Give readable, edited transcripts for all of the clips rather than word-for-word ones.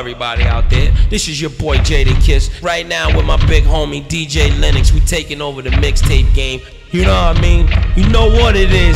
everybody out there. This is your boy Jadakiss. Right now with my big homie DJ Lennox. We taking over the mixtape game. You know what I mean? You know what it is.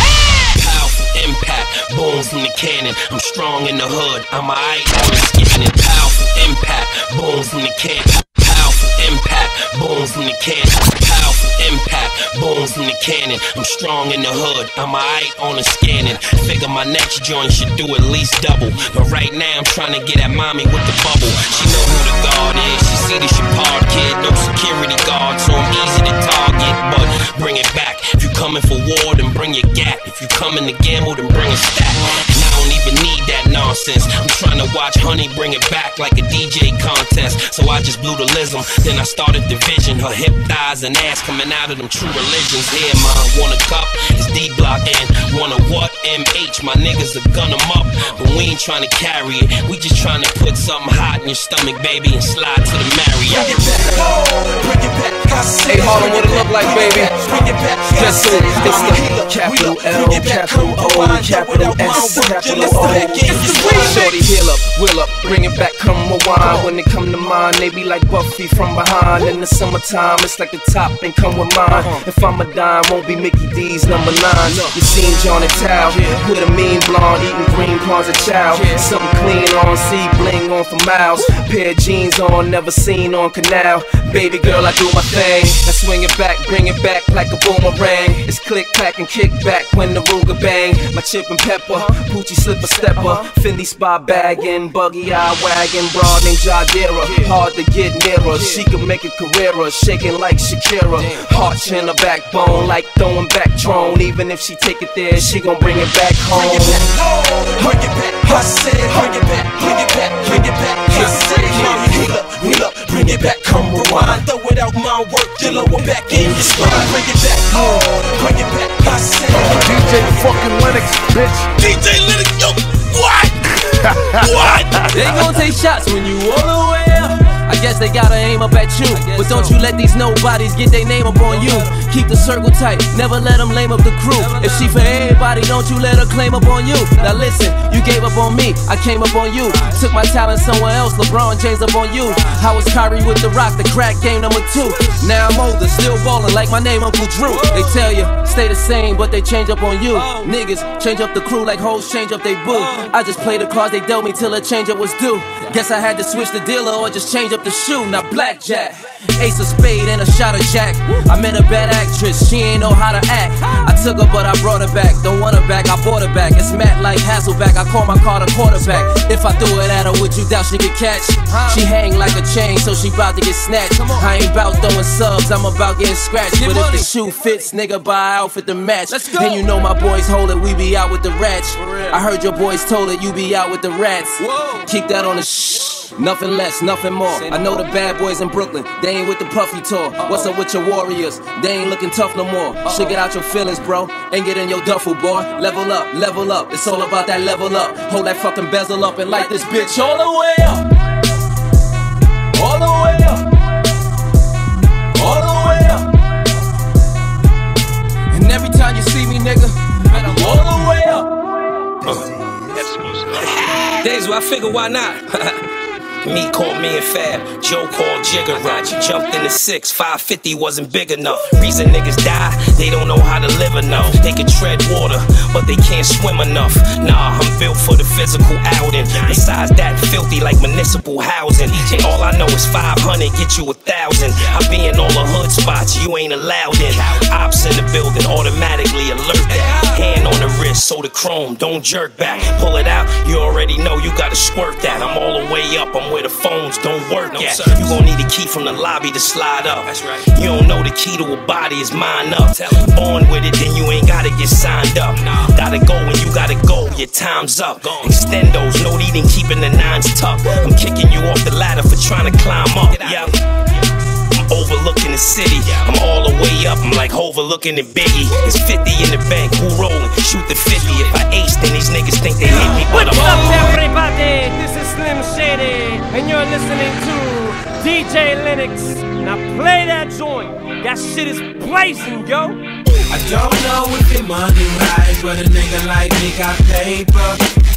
Powerful impact, boom from the cannon. I'm strong in the hood, I'm aight on the scanning. Powerful impact, boom from the cannon. Powerful impact, boom from the cannon. Powerful impact, boom from the cannon. I'm strong in the hood, I'm aight on the scanning. Figure my next joint should do at least double. But right now I'm trying to get at mommy with the bubble. She know who the guard is, she see the Chapard kid. No security guard, so I'm easy to target. But bring it back, if you coming for war, then bring your gap. If you coming to gamble, then bring a stack. And I don't even need that nonsense. I'm trying to watch Honey bring it back like a DJ contest. So I just blew the lism, then I started division. Her hip, thighs, and ass coming out of them true religions. Here, mine, want a cup, it's D-Block, and want a what? MH, my niggas will gun them up. But we ain't trying to carry it, we just trying to put something hot in your stomach, baby, and slide to the Marriott. Bring it back, bring it back. Hey, Harlem, what it look like, baby? Bring it back. Guess who? It's the capital L, capital O, capital S, capital O. Shorty, heal up, will up, bring it back, come rewind. When they come to mind, they be like Buffy from behind. In the summertime, it's like the top and come with mine. If I'm a dime, won't be Mickey D's #9. You seen John and Tao with a mean blonde eating green prawns a child. Something clean on, see bling on for miles. Pair of jeans on, never seen on Canal. Baby girl, I do my thing. Now swing it back, bring it back like a boomerang. It's click, clack, and kick back when the Ruger bang. My chip and pepper, Poochie slipper stepper, Fendi spot bagging, buggy eye wagon, broad named Jadira. Hard to get nearer, she can make a career, shaking like Shakira. Heart in her backbone, like throwing back Tron. Even if she take it there, she gon' bring it back home. Bring it back, bring it back. I said, bring it back, bring it back, bring it back. I said, heal up, bring it back, come rewind. Throw it out my work, you lower back in your spine. Bring it back, bring it back. I said, DJ fucking Lennox, bitch. DJ Lennox, yo, what? What? They gon' take shots when you all the way up. I guess they gotta aim up at you, but don't you let these nobodies get their name up on you. Keep the circle tight, never let them lame up the crew. If she for everybody, don't you let her claim up on you. Now listen, you gave up on me, I came up on you. Took my talent somewhere else, LeBron James up on you. I was Kyrie with the rock, the crack game #2. Now I'm older, still ballin' like my name Uncle Drew. They tell you, stay the same, but they change up on you. Niggas change up the crew like hoes change up they boo. I just play the cards they dealt me till a change up was due. Guess I had to switch the dealer or just change up the shoe. Now blackjack, ace of spade and a shot of jack. I met a bad actress, she ain't know how to act. I took her but I brought her back, don't want her back, I bought her back. It's Matt like Hasselback, I call my car the quarterback. If I threw it at her, would you doubt she could catch? She hang like a chain, so she bout to get snatched. I ain't bout throwing subs, I'm about getting scratched. But if the shoe fits, nigga, buy an outfit to match. And you know my boys hold it, we be out with the rats. I heard your boys told it, you be out with the rats. Keep that on the nothing less, nothing more. I know the bad boys in Brooklyn, they ain't with the Puffy tour. What's up with your warriors? They ain't looking tough no more. Should get out your feelings, bro, and get in your duffel, boy. Level up, level up. It's all about that level up. Hold that fucking bezel up and light this bitch all the way up. All the way up. All the way up. And every time you see me, nigga, I'm all the way up. Days where I figure why not? Me called me and Fab, Joe called Jigger Run. Jumped in the 6, 550 wasn't big enough. Reason niggas die, they don't know how to live enough. They can tread water, but they can't swim enough. Nah, I'm built for the physical outing. Besides that, filthy like municipal housing. And all I know is 500, get you 1,000. I be in all the hood spots, you ain't allowed in. Ops in the building, automatically alert that. Hand on the wrist, so the chrome, don't jerk back. Pull it out, you already know you gotta squirt that. I'm all the way up, I'm where the phones don't work at. You gon' need a key from the lobby to slide up. You don't know the key to a body is mine up. Born with it, then you ain't gotta get signed up. Gotta go when you gotta go, your time's up. Extendos, no need in keeping the nines tucked. I'm kicking you off the ladder for trying to climb up. Yeah. I'm overlooking the city, I'm all the way up. I'm like overlooking the Biggie. It's 50 in the bank, who rollin'? Shoot the 50. If I ace, then these niggas think they hit me. What's up, everybody? This is Slim Shady, and you're listening to DJ Lennox. Now play that joint. That shit is blazing, yo. I don't know if your money right, but a nigga like me got paper.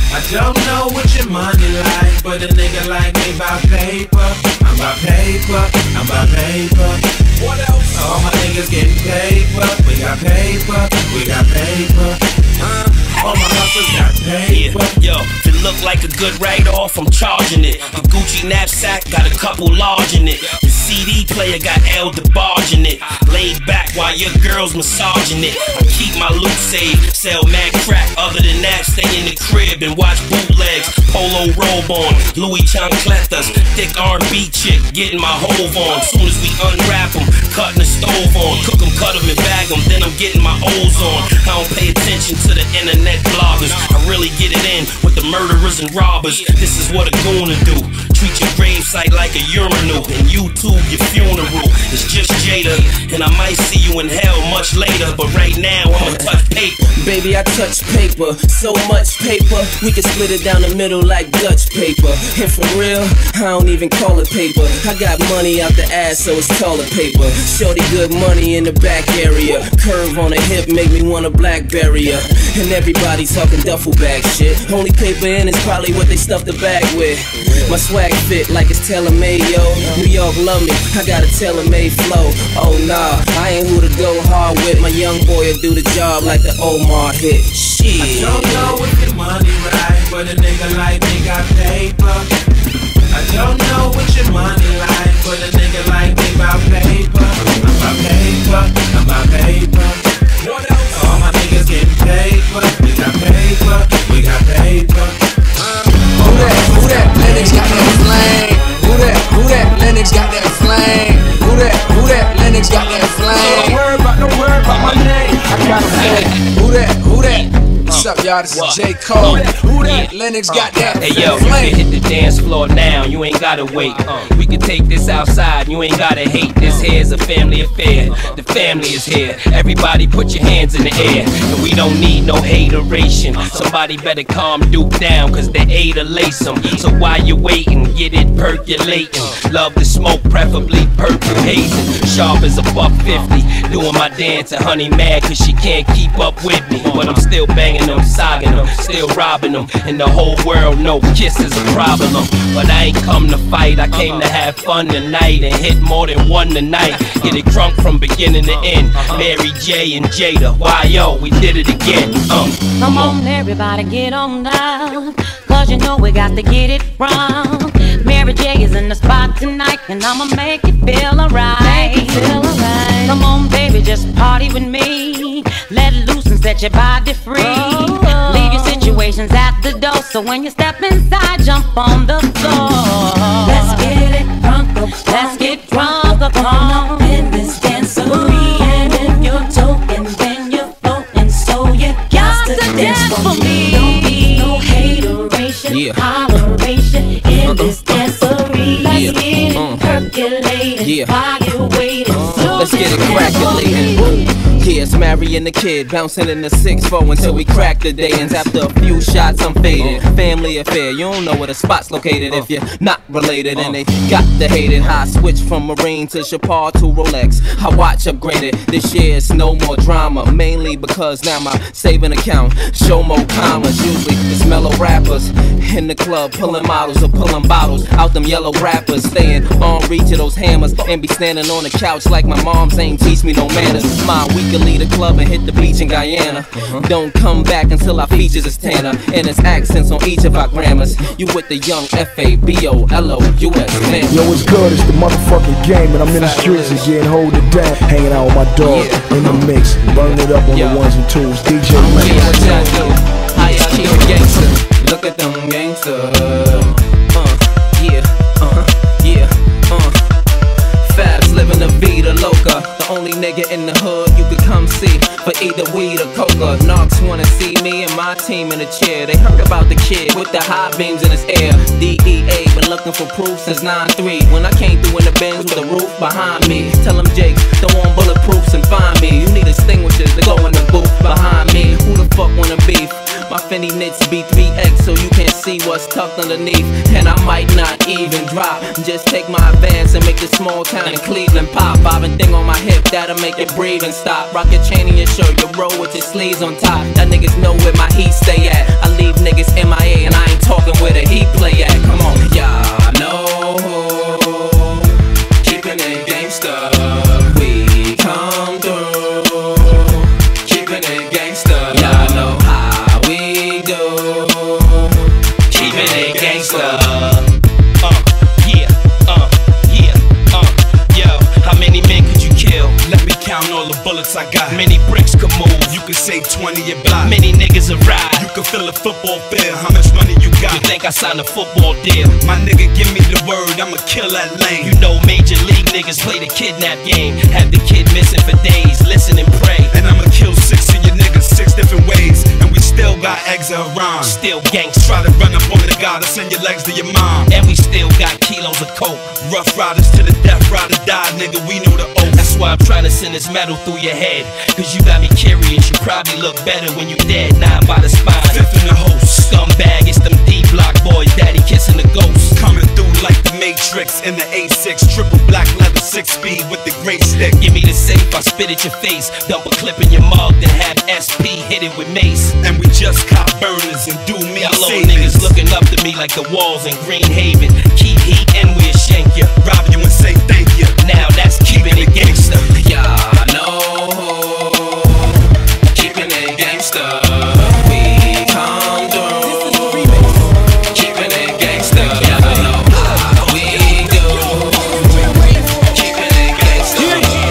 I don't know what your money like, but a nigga like me about paper. I'm about paper, I'm about paper. What else? All my niggas getting paper. We got paper, we got paper. All my hustlers got paper. Yo, if it look like a good write-off, I'm charging it. The Gucci knapsack got a couple large in it. The CD player got El DeBarge in it. Laid back while your girl's massaging it. I keep my loot safe, sell mad crack. Other than that, stay in the crib and watch bootlegs. Polo robe on, Louis Chancletas. Thick R&B chick, getting my hove on. Soon as we unwrap them, cutting the stove on. Cook them, cut them, and bag them, then I'm getting my O's on. I don't pay attention to the internet bloggers. I really get it in with the murderers and robbers. This is what a goon do. Treat your gravesite like a urinal, and YouTube your funeral. It's just Jada, and I might see you in hell much later. But right now, I'ma touch paper. Baby, I touch paper, so much paper, we can split it down the middle like Dutch paper. And for real, I don't even call it paper. I got money out the ass, so it's taller paper. Shorty good money in the back area. Curve on the hip make me want a Blackberry. And everybody talking duffel bag shit. Only paper in is probably what they stuff the bag with. My swag fit like it's tailor-made, yo. New York love me, I got a tailor-made flow. Oh nah, I ain't who to go hard with. My young boy will do the job like the Omar hit. Shit. I don't know if your money right, but a nigga like me got paper. I don't know what your money like, but a nigga like me about paper. I'm about paper, I'm about paper. What else? All my niggas getting paper. We got paper, we got paper. Who that? Lennox got that flame. Who that? Lennox got that flame. Who that? Lennox got that flame. Don't worry about my name. I got a flame. Who that? What's up, y'all? This is J. Cole. Who that? Lennox got that Hey yo, you flame. can hit the dance floor now, you ain't gotta wait. We can take this outside, you ain't gotta hate. This here's a family affair, the family is here. Everybody put your hands in the air. And we don't need no hateration. Somebody better calm Duke down, cause they ate or lace him. So while you're waiting, get it percolating. Love the smoke, preferably purple hazing. Sharp as a $1.50, doing my dance and honey mad cause she can't keep up with me. But I'm still banging them, sogging them, still robbing them. And the whole world know kiss is a problem. But I ain't come to fight, I came to have fun tonight and hit more than one tonight. Get it crunk from beginning to end. Mary J and Jada, why yo, we did it again. Come on everybody, get on down, cause you know we got to get it wrong. Mary J is in the spot tonight, and I'ma make you feel alright. Come on baby, just party with me. Let loose and set your body free. Leave your situations at the door, so when you step inside, jump on the floor. Let's get it drunk, let's get drunk upon in this dancery. And if you're token, then you're floating, so you got to dance for me. Don't be no hateration, holleration in this dancery. Let's get it percolating while you're waiting. Let's get it crackulating. Yeah, it's Mary and the kid, bouncing in the 6-4 until we crack the day. And after a few shots, I'm faded. Family affair, you don't know where the spot's located if you're not related. And they got to hate it. How I switch from Marine to Chapar to Rolex. I watch upgraded. This year it's no more drama, mainly because now my saving account show more commas. Usually it's mellow rappers in the club, pulling models or pulling bottles out them yellow rappers. Staying on reach of those hammers and be standing on the couch like my mom's ain't teach me no manners. We can leave the club and hit the beach in Guyana. Don't come back until our features is tanner, and it's accents on each of our grammars. You with the young F-A-B-O-L-O-U-S man. Yo, it's good, it's the motherfucking game, and I'm in the streets again, holding it down, hanging out with my dog in the mix, burning it up on the ones and twos. DJ Lennox. I keep a gangster. Look at them gangsters. Fabs living the vida loca. The only nigga in the hood you could come see for either weed or coca. Knox wanna see me and my team in a chair. They heard about the kid with the high beams in his air. DEA been looking for proof since 9-3. When I came through in the Benz with the roof behind me. Tell them Jake, don't want bulletproofs and find me. You need extinguishers to go in the booth behind me. Who the fuck wanna beef? My Fendi knits B3X so you can't see see what's tucked underneath, and I might not even drop. Just take my advance and make this small town in Cleveland pop. Bobbing thing on my hip that'll make it breathe and stop. Rock your chain in your shirt, your roll with your sleeves on top. That niggas know where my heat stay at. I leave niggas MIA and I ain't talking where the heat play at. Come on, y'all know, keeping it gangsta. We come through, keeping it gangsta. Y'all know how we do, keeping it gangsta. Count all the bullets I got. Many bricks could move. You could say 20 a block. Many niggas will ride. You could fill a football field. How much money you got? You think I signed a football deal? My nigga, give me the word. I'ma kill that lane. You know major league niggas play the kidnap game. Have the kid missing for days. Listen and pray. And I'ma kill 6 of your niggas 6 different ways. And we still got eggs of Iran. Still gangsta. Try to run up on the guy to send your legs to your mom. And we still got kilos of coke. Rough riders to the death, ride or die, nigga, we know the oath. That's why I'm trying to send this metal through your head. Cause you got me curious, you probably look better when you dead. 9 by the spine, 5th in the host. Scumbag, it's them D-block boys, daddy kissing the ghost. Coming through like the Matrix in the A6. Triple black leather 6-speed with the great stick. Give me the safe, I spit at your face. Dump a clip in your mug, then have SP hit it with mace. And we just cop burners and do me Hello savings. niggas looking up to me like the walls in Green Haven. Keep heat and we'll shank you. Rob you and say thank you. Now that's keeping it gangsta. Y'all know, keeping it gangsta. We come through, keeping it gangsta. Y'all know how we do, keeping it gangsta.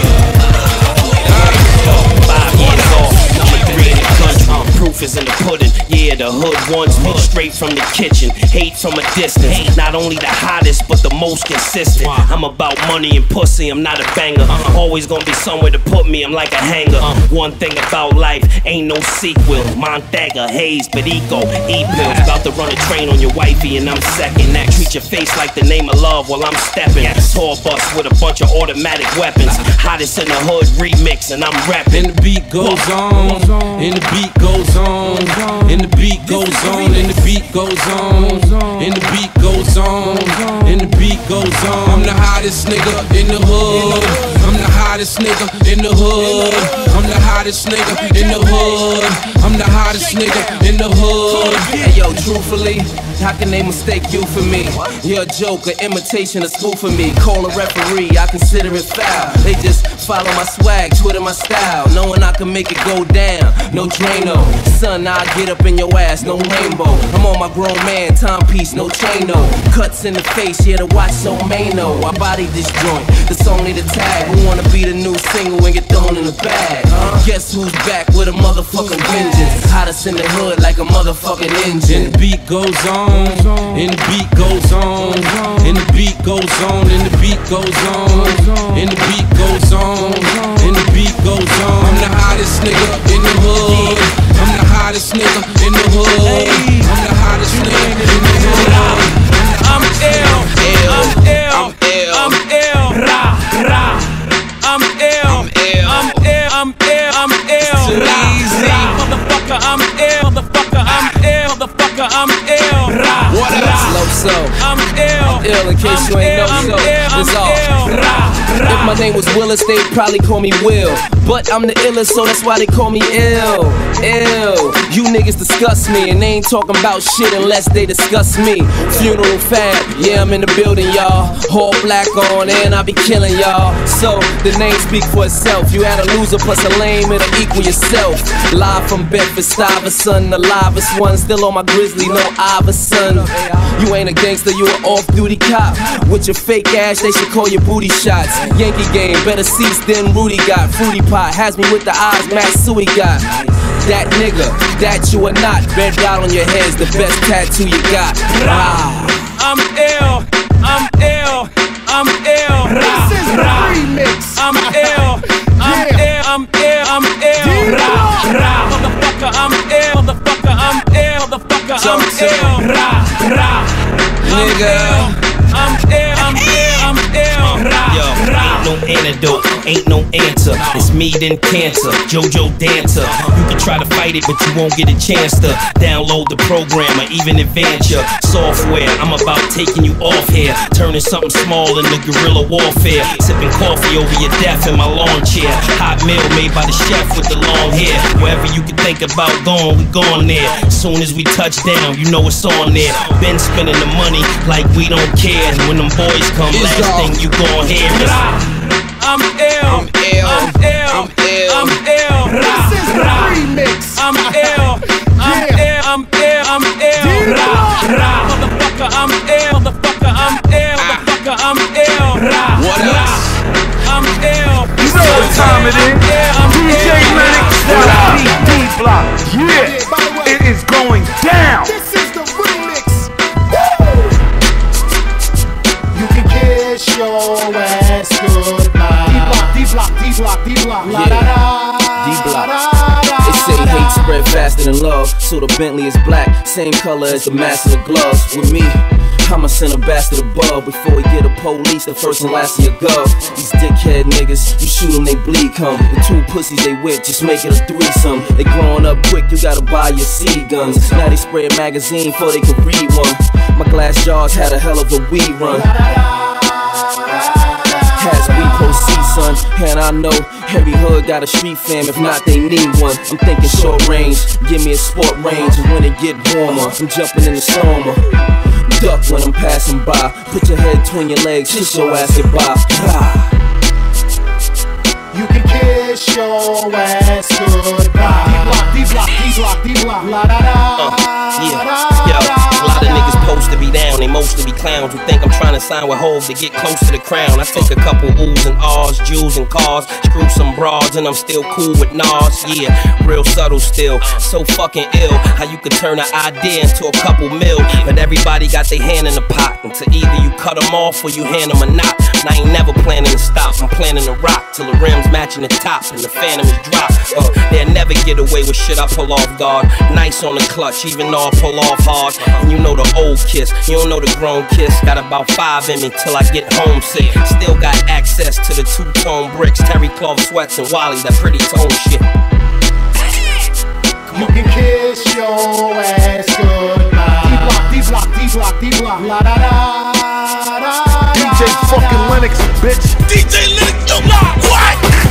5 years old, I'm a green country. Proof is in the pudding. Yeah, the hood wants me straight from the kitchen. Hate from a distance. Not only the hottest, but the most consistent. I'm about money and pussy, I'm not a banger. Always gonna be somewhere to put me, I'm like a hanger. One thing about life, ain't no sequel. Montega, Hayes, Perico, E-pills. About to run a train on your wifey and I'm second. That treat your face like the name of love while I'm stepping. Tour bus with a bunch of automatic weapons. Hottest in the hood remix and I'm rapping. And the beat goes on, and the beat goes on, and the beat goes on, and the beat goes on, and the beat goes on, and the beat goes on. I'm the hottest nigga in the hood. I'm the hottest nigga in the hood. I'm the hottest nigga in the hood. I'm the hottest nigga in the hood. Hey yo, truthfully, how can they mistake you for me? You're a joke, an imitation, a spoof for me. Call a referee, I consider it foul. They just follow my swag, Twitter my style, knowing I can make it go down. No Drano, son, I'll get up in your ass, no rainbow. I'm on my grown man, timepiece, no chain, no. Cuts in the face, yeah, the watch so Mano. I body this joint, that's only the tag. Who wanna be the new single and get thrown in the bag? Guess who's back with a motherfucking vengeance? Hottest in the hood like a motherfucking engine. And the beat goes on, and the beat goes on, and the beat goes on, and the beat goes on, and the beat goes on, and the beat goes on. I'm the hottest nigga in the hood. I'm the hottest nigga in the hood. I'm the hottest nigga in the hood. I'm ill, I'm ill, I'm ill, rah, rah. I'm ill, I'm ill, I'm ill, I'm ill, rah, motherfucker, I'm ill, motherfucker, I'm ill, motherfucker, I'm ill, rah, So, I'm ill, in case you ain't know, so it's all. If my name was Willis, they'd probably call me Will. But I'm the illest, so that's why they call me ill. Ill. You niggas disgust me, and they ain't talking about shit unless they discuss me. Funeral fam, yeah, I'm in the building, y'all. All black on, and I be killing y'all. So, the name speak for itself. You had a loser plus a lame, it'll equal yourself. Live from Bedford Stuyvesant, the livest one. Still on my grizzly, no Iverson. You ain't a gangster, you an off-duty cop. With your fake ass, they should call you booty shots. Yankee game, better seats than Rudy got. Fruity Pot has me with the eyes Matsui got. That nigga, that you are not. Red dot on your head's the best tattoo you got. I'm ill, I'm ill, I'm ill. This is the remix. I'm ill, I'm ill, I'm ill, I'm ill. Motherfucker, I'm ill, motherfucker, I'm ill, motherfucker, I'm ill. Nigga. I'm ill, I'm ill, I'm ill. Yo, ain't no antidote. ain't no answer. It's me then cancer, JoJo Dancer. You can try to fight it, but you won't get a chance to download the program or even advance your software. I'm about taking you off here, turning something small into guerrilla warfare. Sipping coffee over your death in my lawn chair. Hot meal made by the chef with the long hair. Wherever you can think about going, we going there. Soon as we touch down, you know it's on there. Been spending the money like we don't care. And when them boys come, last thing you gon' hear is I'm ill, I'm ill, I'm ill, I'm ill. This is the remix. I'm ill, I'm ill, I'm ill, I'm ill. Motherfucker, I'm ill, motherfucker, I'm ill, motherfucker, I'm ill. What else? I'm ill. You know what time it is. DJ Lennox, D-Block. Yeah, it is going down. This is the remix. You can kiss your ass goodbye. D-Block. D-Block. They say hate spread faster than love, so the Bentley is black, same color as the master of gloves. With me, I'ma send a bastard above before we get a police, the first and last of your gov. These dickhead niggas, you shoot them, they bleed come. The two pussies they with, just make it a threesome. They growing up quick, you gotta buy your seed guns. Now they spray a magazine before they can read one. My glass jars had a hell of a weed run. As we proceed, son, and I know every hood got a street fam, if not they need one. I'm thinking short range, give me a sport range, and when it get warmer, I'm jumping in the stormer. Duck when I'm passing by, put your head between your legs, kiss your ass goodbye. You can kiss your ass goodbye. D-Block. Yeah, yo, a lot of niggas supposed to be down, they mostly be clowns who think I'm trying to sign with Hov to get close to the crown. I take a couple oohs and ahs, jewels and cars, screw some broads, and I'm still cool with Nas. Yeah, real subtle still, so fucking ill. How you could turn an idea into a couple mil, but everybody got their hand in the pot, and to either you cut them off or you hand them a knot. And I ain't never planning to stop, I'm planning to rock till the rims matching the top and the phantom is dropped. They'll never get away with shit I pull off guard. Nice on the clutch, even though I pull off hard. And you know the old kiss, you don't know the grown kiss. Got about 5 in me till I get homesick. Still got access to the two-tone bricks, terry cloth sweats and Wally, that pretty tone shit. You can kiss your ass goodbye. D-Block. DJ fucking Lennox, bitch. DJ Lennox, yo, what?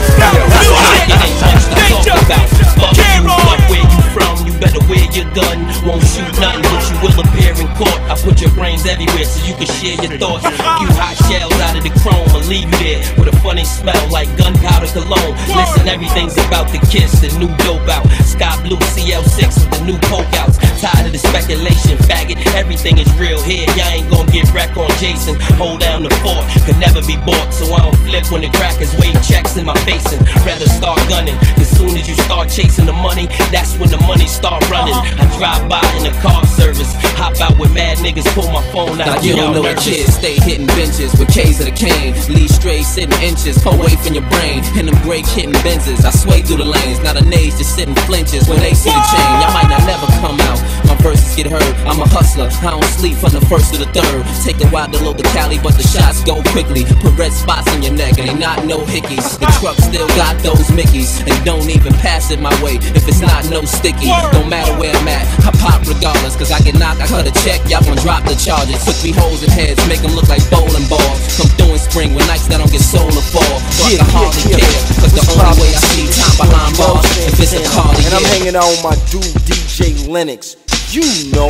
Fuck where you from, you better wear your gun. Won't shoot nothing, but you will appear in court. I put your brains everywhere so you can share your thoughts. You hot shells out of the chrome, I'll leave you there with a funny smell like gunpowder cologne. Listen, everything's about to kiss, the new dope out. Sky blue CL6 with the new coke outs. Tired of the speculation, faggot, everything is real here. Y'all ain't gonna get wrecked on Jason. Hold down the fort, could never be bought, so I don't flip when the crackers wave checks in my face and rather start gunning. As soon as you start chasing the money, that's when the money start running. I drive by in a car service, hop out with mad niggas, pull my phone out. Now you don't know the kids stay hitting benches with K's of the cane. Lead straight sitting inches away from your brain. In them break hitting Benzes, I sway through the lanes. Now the nades just sitting flinches when they see the chain. Y'all might not never come out, my verses get heard. I'm a hustler, I don't sleep from the first to the third. Take a while to load the Cali, but the shots go quickly. Put red spots in your neck and they not no hickeys. The truck still got those Mickeys, and don't even pass it my way if it's not no sticky. Don't matter where I'm at, I pop regardless, cause I get knocked, I cut a check, y'all gon' drop the charges. Put 3 holes in heads, make them look like bowling balls. Come through in spring with nights that don't get sold or fall. But I hardly care, cause the only way I see time behind bars, if it's a car to and I'm hanging out with my dude DJ Lennox. You know,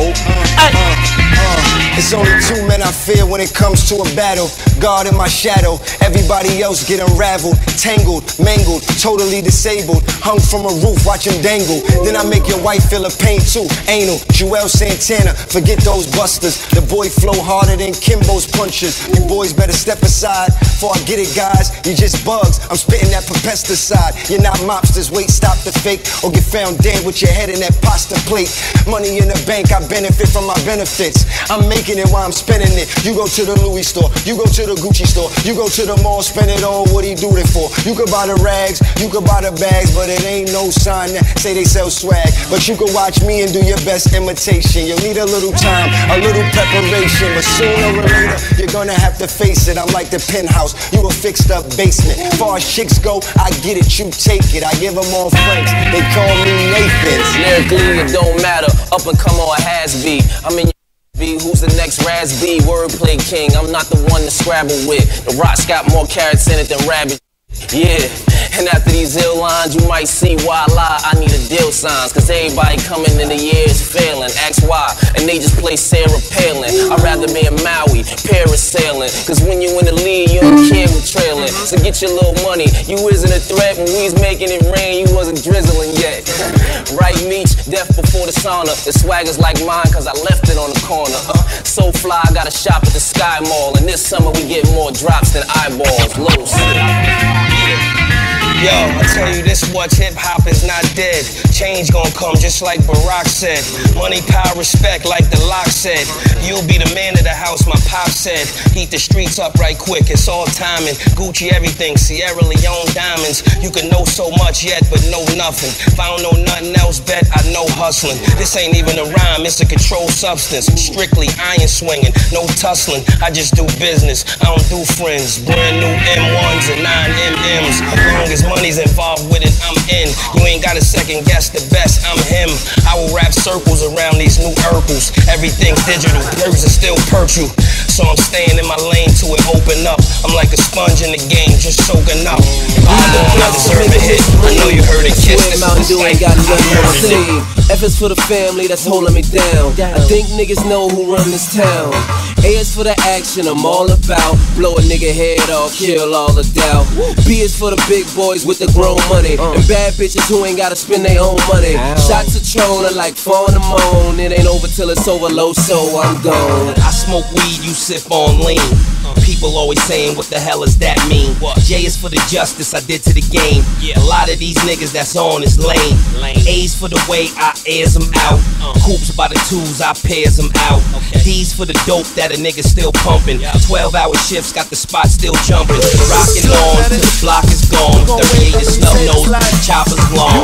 it's only 2 men I fear when it comes to a battle. God in my shadow, everybody else get unraveled, tangled, mangled, totally disabled. Hung from a roof, watch him dangle. Then I make your wife feel a pain too. Anal, Joel Santana, forget those busters. The boy flow harder than Kimbo's punches. You boys better step aside, before I get it guys. You just bugs, I'm spitting that pesticide. You're not mobsters, wait, stop the fake, or get found dead with your head in that pasta plate. Money in in the bank, I benefit from my benefits. I'm making it while I'm spending it. You go to the Louis store, you go to the Gucci store, you go to the mall, spend it all, what he do it for? You could buy the rags, you could buy the bags, but it ain't no sign that say they sell swag. But you could watch me and do your best imitation. You'll need a little time, a little preparation, but sooner or later, you're gonna have to face it. I'm like the penthouse, you a fixed up basement. Far as chicks go, I get it, you take it. I give them all Franks, they call me Nathans. Lyrically, it don't matter, up and come or has be. I'm in B, who's the next Raz B? Wordplay king, I'm not the one to scrabble with. The Rock's got more carrots in it than rabbit. Yeah, and after these ill lines, you might see why I need a deal signs. Cause everybody coming in the year is failing. Ask why, and they just play Sarah Palin. I'd rather be in Maui, parasailing. Cause when you in the lead, you don't care who's trailing. So get your little money, you isn't a threat. When we was making it rain, you wasn't drizzling yet. Right, Meech, death before the sauna. The swagger's like mine, cause I left it on the corner. So fly, I got a shop at the Sky Mall. And this summer we get more drops than eyeballs. Los. Yo, I tell you this much, hip-hop is not dead. Change gon' come just like Barack said. Money, power, respect like the Lock said. You'll be the man of the house, my pop said. Heat the streets up right quick, it's all timing. Gucci everything, Sierra Leone diamonds. You can know so much yet, but know nothing. If I don't know nothing else, bet I know hustling. This ain't even a rhyme, it's a controlled substance. Strictly iron swinging, no tussling. I just do business, I don't do friends. Brand new M1s and 9MMs. As long as money's involved with it, I'm in. You ain't gotta second guess the best, I'm him. I will wrap circles around these new Urkels. Everything's digital, nerves are still perchu. So I'm staying in my lane till it open up. I'm like a sponge in the game, just soaking up. I deserve a hit, I know you heard it, kiss. Mountain Dew ain't got nothing to say. F is for the family that's holding me down. I think niggas know who run this town. A is for the action I'm all about. Blow a nigga head off, kill all the doubt. B is for the big boys with the grown money. And bad bitches who ain't gotta spend their own money. Shots of trolling like 4 in the morning. It ain't over till it's over low, so I'm gone. I smoke weed, you sip on lean. People always saying, what the hell does that mean? J is for the justice I did to the game. A lot of these niggas that's on is lame. A's for the way I airs them out. Hoops by the twos, I pairs them out. D's for the dope that a nigga still pumping. 12-hour shifts got the spot still jumping. Rocking on till the block is gone. 38 is snub nose, choppers long.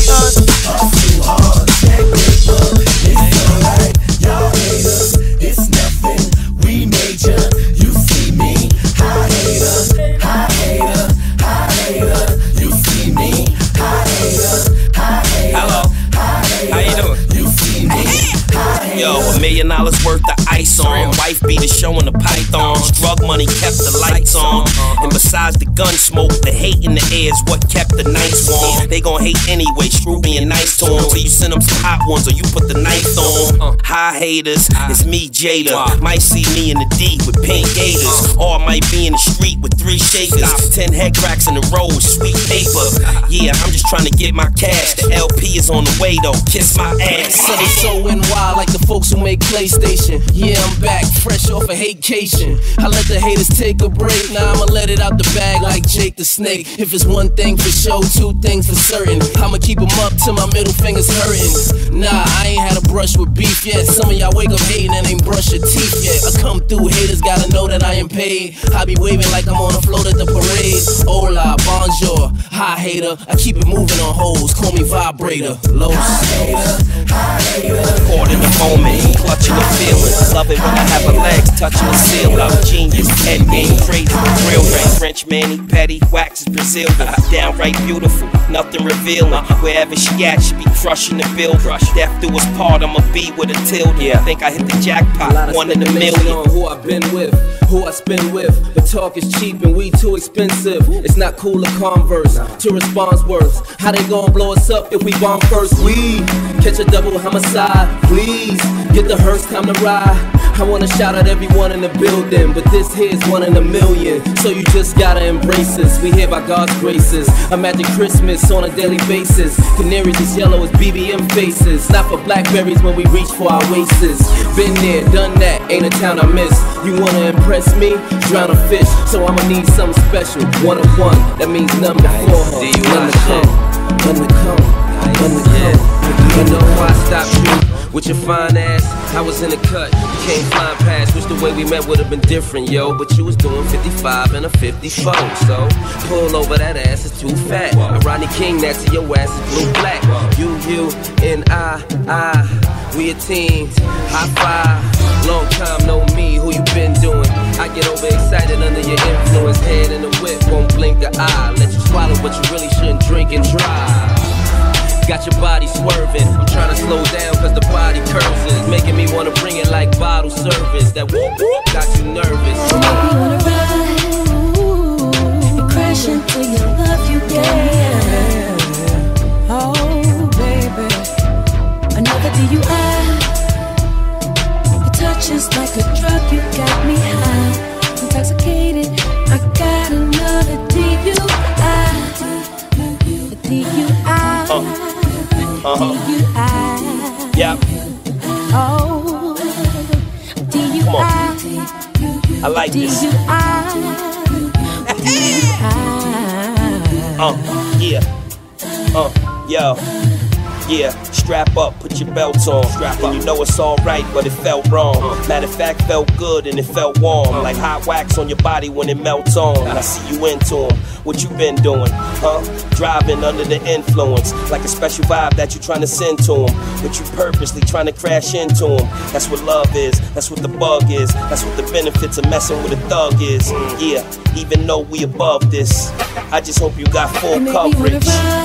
Too hard, check paper. It's alright, y'all haters. It's nothing, we major. You see me, high hater, high hater, high hater. You see me, high hater, high hater. Hello, how you doing? You see me, high hater. Yo, $1 million worth of ice on. Wife beater showing the pythons. Drug money kept the lights on. And besides the gun smoke, the hate in the air is what kept the nights warm. They gon' hate anyway, screw being nice to them. So you send them some hot ones or you put the knife on. Hi haters, it's me Jada. Might see me in the D with pink gators. Or I might be in the street with 3 shakers. 10 head cracks in a row with sweet paper. Yeah, I'm just trying to get my cash. The LP is on the way though, kiss my ass. So they so wild like the folks who make PlayStation. Yeah, I'm back, fresh off a hatecation. I let the haters take a break. Now I'ma let it out the bag like Jake the Snake. If it's one thing for sure, 2 things for certain. I'ma keep them up till my middle finger's hurting. Nah, I ain't had a brush with beef yet. Some of y'all wake up hating and ain't brush your teeth yet. I come through, haters gotta know that I am paid. I be waving like I'm on a float at the parade. Hola, bonjour, hi hater. I keep it moving on hoes, call me vibrator. Los. Caught in the moment, clutching the feeling. Love it when I have her legs touching the ceiling. I'm genius, head game, crazy, real rain. French Manny, petty, wax is Brazilian. Downright beautiful, nothing revealing. Wherever she at, she be crushing the building. Death do us part, I'ma be with a tilde. I think I hit the jackpot, 1 in a million. Who I've been with, who I spend with. But talk is cheap and we too expensive. It's not cool to converse, to response words. How they gon' blow us up if we bomb first? We catch a double homicide, please. Get the hearse, time to ride. I wanna shout out everyone in the building, but this here's 1 in a million. So you just gotta embrace us. We here by God's graces. Imagine Christmas on a daily basis. Canaries as yellow as BBM faces. Not for blackberries when we reach for our wastes. Been there, done that, ain't a town I miss. You wanna impress me? Drown a fish. So I'ma need something special. 1 of 1, that means none before her. None to come, none to come, none to come. You know why I stopped you? with your fine ass. I was in the cut, you came flying past. Wish the way we met would have been different, yo. But you was doing 55 and a 54. So pull over, that ass is too fat. A Rodney King, that's your ass is blue black. You and I, we a team. High five, long time no me. Who you been doing? I get overexcited under your influence. Head in the whip, won't blink an eye. Let you swallow, but you really shouldn't drink and drive. Got your body swerving. I'm trying to slow down cause the body curves is making me wanna bring it like bottle service. That whoop whoop got you nervous. You make me wanna ride, ooh, crash into your love you gave. Oh baby, another DUI. Your touch is like a drug, you got me high, intoxicated. I got another DUI. Yeah. Oh, come on. I like this. Yo. Yeah, strap up, put your belts on. Strap up. And you know it's alright, but it felt wrong. Matter of fact, felt good and it felt warm. Like hot wax on your body when it melts on. And I see you into them. What you been doing, huh? Driving under the influence, like a special vibe that you trying to send to them. But you purposely trying to crash into them. That's what love is, that's what the bug is. That's what the benefits of messing with a thug is. Yeah, even though we above this, I just hope you got full coverage.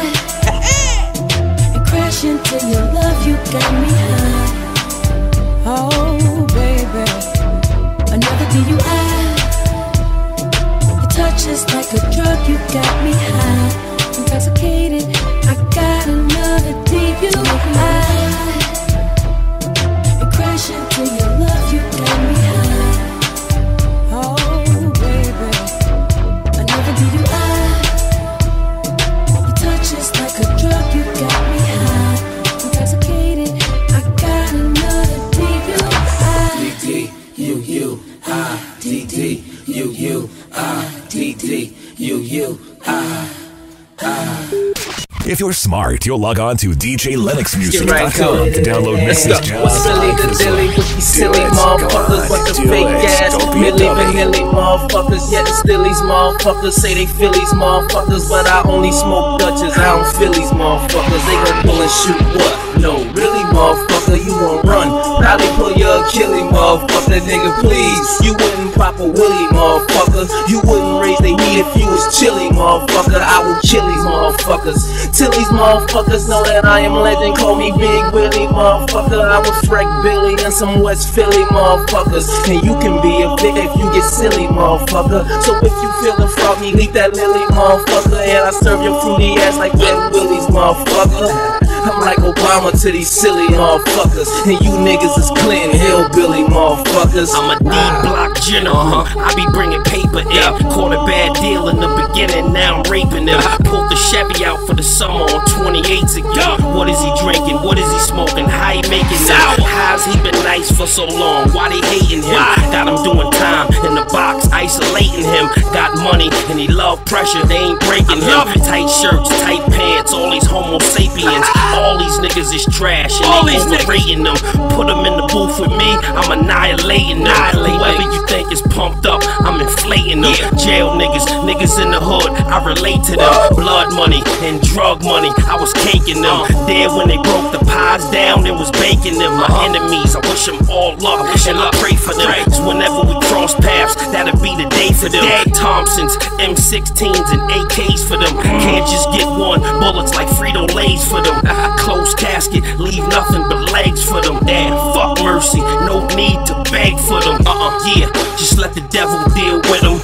Crash into your love, you got me high. Oh, baby, another DUI. Your touch is like a drug, you got me high, intoxicated. I got another DUI. You crash into your love, you got me high. Oh, baby, another DUI. Your touch is like a drug, you got me high. If you're smart, you'll log on to DJLennoxmusic.com to download message jobs. What's silly the dilly with these silly motherfuckers? What the fake ass Milli Vanilli motherfuckers? Yeah, the Stillies motherfuckers say they Phillies motherfuckers, but I only smoke Dutchess, I don't Phillies motherfuckers. They gon' pull and shoot what? No, really motherfucker, you won't run. Probably pull your Achilles motherfucker, nigga please. You wouldn't pop a willy motherfucker. You wouldn't raise the heat if you was chilly motherfucker. I will kill these motherfuckers. Till these motherfuckers know that I am legend. Call me Big Willie motherfucker. I was Freck Billy and some West Philly motherfuckers. And you can be a bitch if you get silly motherfucker. So if you feelin' froggy, leave that lily motherfucker. And I serve your fruity ass like Wet Willie's motherfucker. I'm like Obama to these silly motherfuckers, and you niggas is Clinton hillbilly motherfuckers. I'm a D-block general, I be bringing paper in. Caught a bad deal in the beginning, now I'm raping them. Pulled the Chevy out for the summer on 28s again. What is he drinking? What is he smoking? How he making it? How's he been nice for so long? Why they hating him? Got him doing time in the box, isolating him. Got money and he love pressure, they ain't breaking him. Tight shirts, tight pants, all these homo sapiens. All these niggas is trash and all they overrating them. Put them in the booth with me, I'm annihilating them. Whoever you think is pumped up, I'm inflating them. Jail niggas in the hood, I relate to them. Blood money and drug money, I was caking them. There when they broke the pies down, it was baking them. My enemies, I wish them all luck and I pray for them. Cause whenever we cross paths, that'll be the day for them. Thompsons, M16s and AKs for them. Can't just get one, bullets like Frito-Lays for them. Close casket, leave nothing but legs for them. Damn, fuck mercy, no need to beg for them. Yeah, just let the devil deal with them.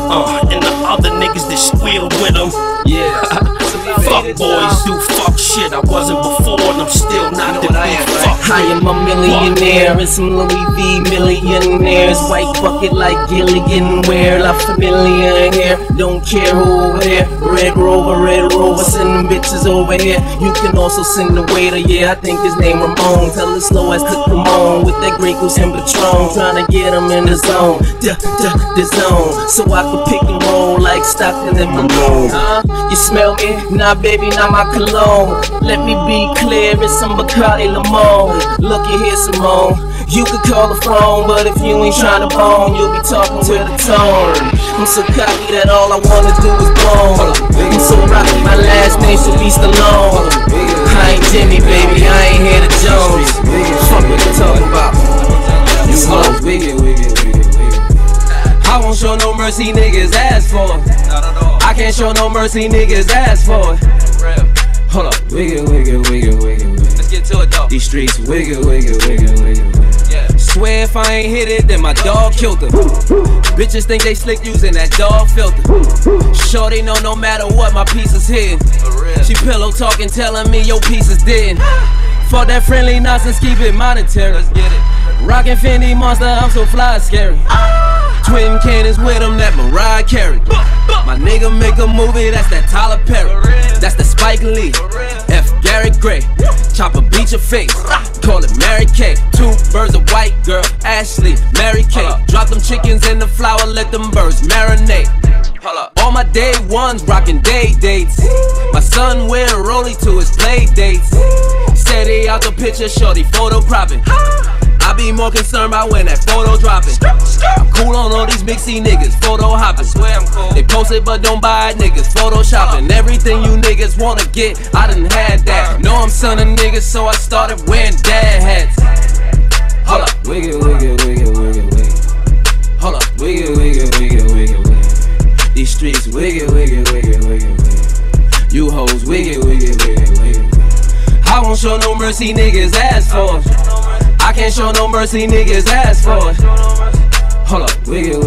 And the other niggas that squealed with them. Yeah, fuck boys do fuck shit. I wasn't before and I'm still not what I am. I am a millionaire and some Louis V millionaires. White bucket like Gilligan wear. La Familia here, don't care who over there. Red Rover, send them bitches over here. You can also send the waiter, yeah, I think his name Ramon. Tell it slow as Cook Ramon with that Grey Goose and Patron. Trying to get him in the zone, the zone. So I could pick and roll like Stockton and Malone. You smell me? Nah baby, not my my cologne. Let me be clear, it's some Bacardi Limon. Looky here, Simone, you could call the phone, but if you ain't tryna bone, you'll be talking with a tone. I'm so cocky that all I wanna do is blow. I'm so rocky, my last name should be Stallone. I ain't Jimmy, baby, I ain't here to Jones. Fuck what you talking about. You hoes, I won't show no mercy, niggas ask for it. I can't show no mercy, niggas ask for it. Hold up, wiggle. Let's get to it though. These streets wiggle. Yeah. Swear if I ain't hit it, then my dog killed her. Bitches think they slick using that dog filter. Shorty know no matter what, my piece is hidden. She pillow talking, telling me your piece is dead. For that friendly nonsense, keep it monetary. Let's get it. Rockin' Fendi Monster, I'm so fly, scary. Twin cannons with him, that Mariah Carey. My nigga make a movie, that's that Tyler Perry. That's the Spike Lee, F. Gary Gray. Chopper beat your face, call it Mary Kay. 2 birds of white girl, Ashley, Mary Kay. Drop them chickens in the flour, let them birds marinate. All my day ones rockin' day dates. My son wear a rollie to his play dates. Steady out the picture, shorty photo cropping. I be more concerned about when that photo dropping. I'm cool on all these mixy niggas, photo hopping. Swear I'm cool. They post it but don't buy it, niggas photoshopping. Everything you niggas wanna get, I done had that. Know I'm son of niggas, so I started wearing dad hats. Hold up, wiggle. Hold up, wiggle. These streets wiggle. You hoes wiggle. I won't show no mercy, niggas ask for it. I can't show no mercy, niggas ask for it. Hold up, wiggle.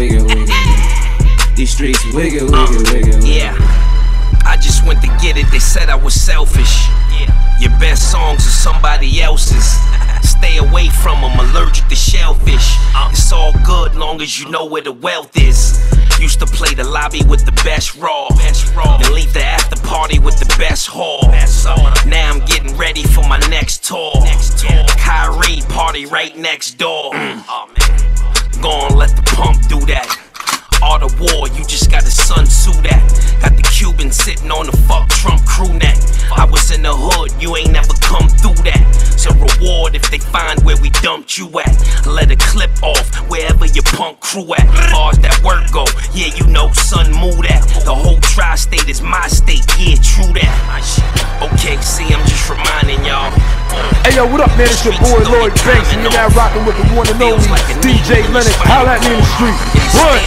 These streets wiggle. Yeah, I just went to get it, they said I was selfish. Your best songs are somebody else's. Stay away from them, allergic to shellfish. It's all good long as you know where the wealth is. Used to play the lobby with the best raw, then leave the after party with the best haul. Now I'm getting ready for my next tour. Kyrie party right next door. Gonna let the pump do that. Art of war, you just got a Sun Tzu that. Got the Cuban sitting on the fuck Trump crew neck. I was in the hood, you ain't never come through that. It's a reward if they find where we dumped you at. Let a clip off wherever your punk crew at. Far as that work go, yeah, you know, son, move that. The whole tri-state is my state, yeah, true that. Okay, see, I'm just reminding y'all. Hey yo, what up, man? It's your boy Lloyd Banks, and you're now rocking with the one and only DJ Lennox. Holla at me in the street. What?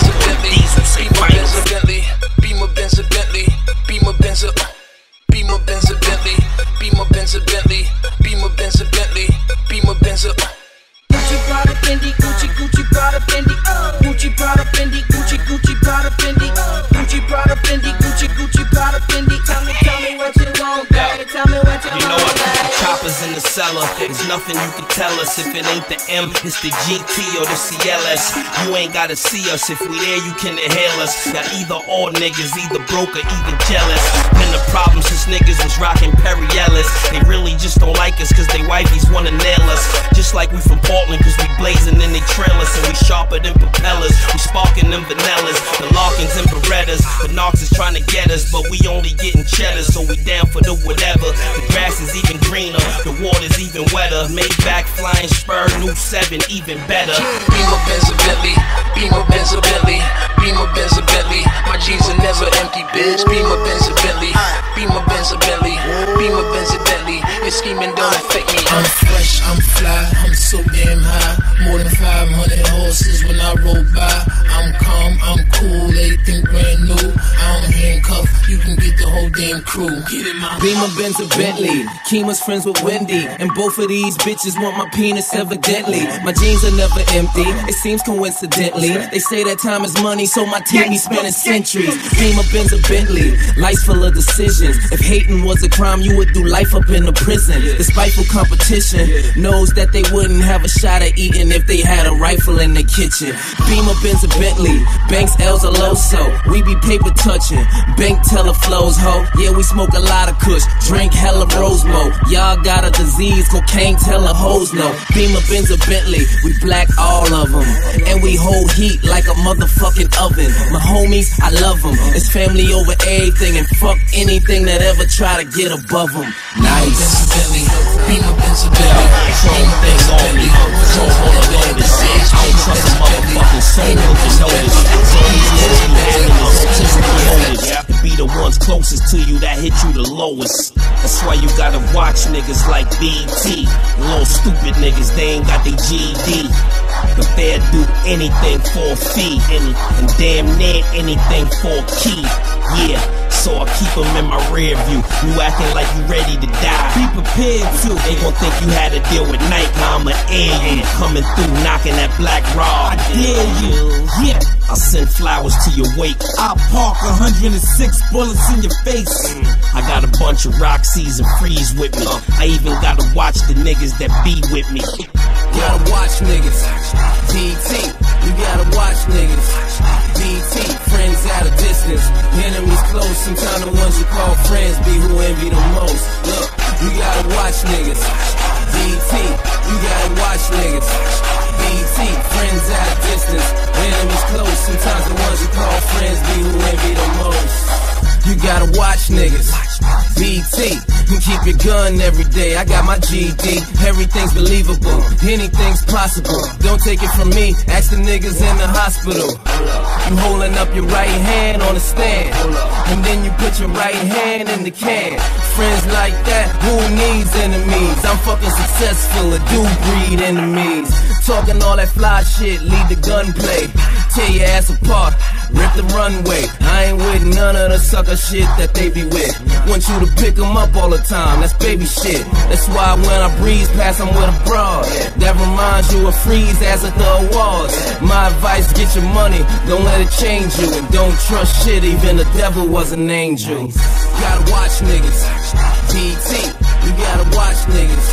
Beamer Benz a Bentley, Beamer Benz a Beamer Benz a Bentley, Beamer Benz a Bentley, Beamer Benz a Bentley, Beamer Benz a Gucci Prada Fendi, Gucci Prada Fendi, Gucci Prada Fendi, Gucci Prada Fendi, Gucci Prada Fendi, Gucci Prada Fendi. Tell me what you want, baby. Tell me what you want. You know what? Choppers in the cellar. There's nothing you can tell us. If it ain't the M, it's the GT or the CLS. You ain't gotta see us. If we there, you can inhale us. Now either or niggas, either broke or either jealous. Been the problem since niggas was rocking Perry Ellis. They really just don't like us cause they wifeys wanna nail us. Just like we from Portland cause we blazing in they trailers. And we sharper than propellers. We sparking them vanillas. The Larkins and Berettas. The Knox is trying to get us, but we only getting cheddar. So we down for the whatever. The grass is even greener. The water's even wetter. Maybach flying spur, new 7 even better. Beamer Benz a Bentley, Beamer Benz a Bentley, Beamer Benz a Bentley. My jeans are never empty, bitch. Beamer Benz a Bentley, Beamer Benz a Bentley, Beamer Benz a Bentley. Your scheming don't affect me. I'm fresh, I'm fly, I'm so damn high. More than 500 horses when I roll by. I'm calm, I'm cool, everything brand new. I don't handcuff, you can get the whole damn crew. Get it, my Beamer Benz a Bentley, Kima's friends with Wendy, and both of these bitches want my penis evidently. My jeans are never empty, it seems coincidentally. They say that time is money, so my team be spending centuries. Beamer Benz a Bentley, life's full of decisions. If hating was a crime, you would do life up in the prison. The spiteful competition knows that they wouldn't have a shot at eating if they had a rifle in the kitchen. Beamer Benz a Bentley, Banks L's a Loso. We be paper touching, bank tellers hella flows, ho. Yeah, we smoke a lot of kush, drink hella Rosemo. Y'all got a disease, cocaine tell a hoes no. Beamer, Benz, or Bentley, we black all of them. And we hold heat like a motherfucking oven. My homies, I love them. It's family over everything, and fuck anything that ever try to get above them. Nice. Beamer, Benz, or Bentley. Chrome things on me. Chrome on the loaded. I don't trust a motherfucking soul looking notice. Have to be the ones closest to you that hit you the lowest. That's why you gotta watch niggas like BT. Little stupid niggas, they ain't got their GED. But they'll do anything for a fee, and damn near anything for a key. Yeah, so I keep them in my rear view. You acting like you ready to die. Be prepared to. They gon' think you had to deal with night. I'm an alien coming through, knocking that black rod. I dare you. Yeah, I send flowers to your wake. I park 106 bullets in your face. I got a bunch of Roxy's and Freeze with me. I even gotta watch the niggas that be with me. Gotta watch niggas. DT, you gotta watch niggas. DT, friends at a distance, enemies close. Sometimes the ones you call friends be who envy the most. Look, you gotta watch niggas. DT, you gotta watch niggas. DT, friends at a distance, enemies close. Sometimes the ones you call friends be who envy the most. You gotta watch niggas. BT, you keep your gun every day. I got my GD. Everything's believable. Anything's possible. Don't take it from me. Ask the niggas in the hospital. You holding up your right hand on the stand, and then you put your right hand in the can. Friends like that, who needs enemies? I'm fucking successful, I do breed enemies. Talking all that fly shit, lead the gunplay. Tear your ass apart, rip the runway. I ain't with none of the sucker shit that they be with. Want you to pick them up all the time, that's baby shit. That's why when I breeze past, I'm with a broad that reminds you of freeze as at the awards. My advice, get your money, don't let it change you. And don't trust shit, even the devil was an angel. Gotta watch niggas. DT, you gotta watch niggas.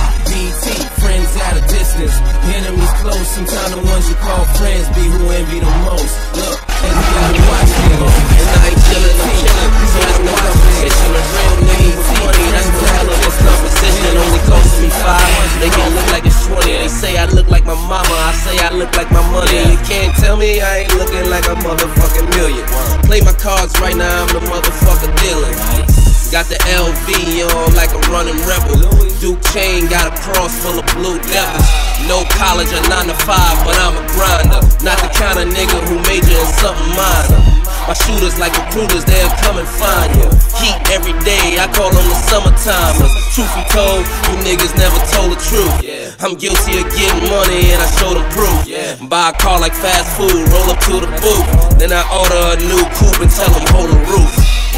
DT, friends at a distance, enemies close. Sometimes the ones you call friends be who envy the most. Look, and you gotta watch niggas. And I ain't chillin', I'm chillin'. So there's no competition. A real nigga for money, that's the hell of this competition. Only costing me 5. They gon' look like it's 20. They say I look like my mama, I say I look like my money. You can't tell me I ain't looking like a motherfucking million. Play my cards right now, I'm the motherfucker dealing. Got the LV on like a running rebel. Duke chain got a cross full of blue devils. No college or 9 to 5, but I'm a grinder. Not the kind of nigga who major in something minor. My shooters like recruiters, they'll come and find you. Heat every day, I call them the summertimers. Truth be told, you niggas never told the truth. I'm guilty of getting money and I show them proof. Buy a car like fast food, roll up to the booth. Then I order a new coupe and tell them hold the roof.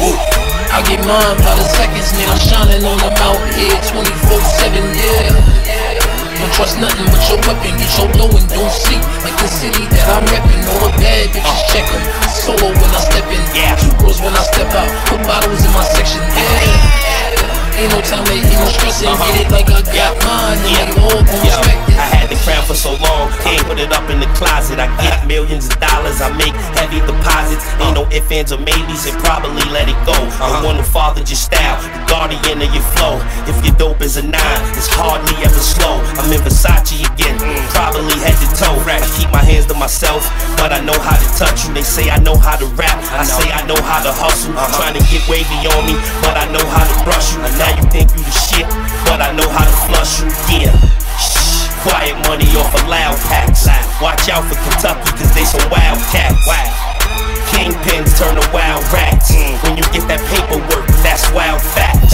I get mine by the seconds, man. I'm shining on the mountain here 24/7, yeah. Don't trust nothing but your weapon. Get your dough and don't sleep. Like the city that I'm reppin'. All the bad bitches check 'em. Solo when I step in, 2 girls when I step out. Put bottles in my section, yeah. Ain't no time, ain't no stress, and get it like I got mine. And they all gon' respect it. I had the crown for so long, can't put it up in the closet. I get millions of dollars, I make heavy deposits. Ain't no ifs, ands, or maybes, and probably let it go. I want to father your style, the guardian of your flow. If your dope is a 9, it's hardly ever slow. I'm in Versace again, probably head to toe. I keep my hands to myself, but I know how to touch you. They say I know how to rap, I say I know how to hustle. Trying to get wavy on me, but I know how to brush you. Now you think you the shit, but I know how to flush you, yeah. Shh, quiet money off of loud packs. Watch out for Kentucky, cause they some wild cats. Kingpins turn to wild rats. When you get that paperwork, that's wild facts.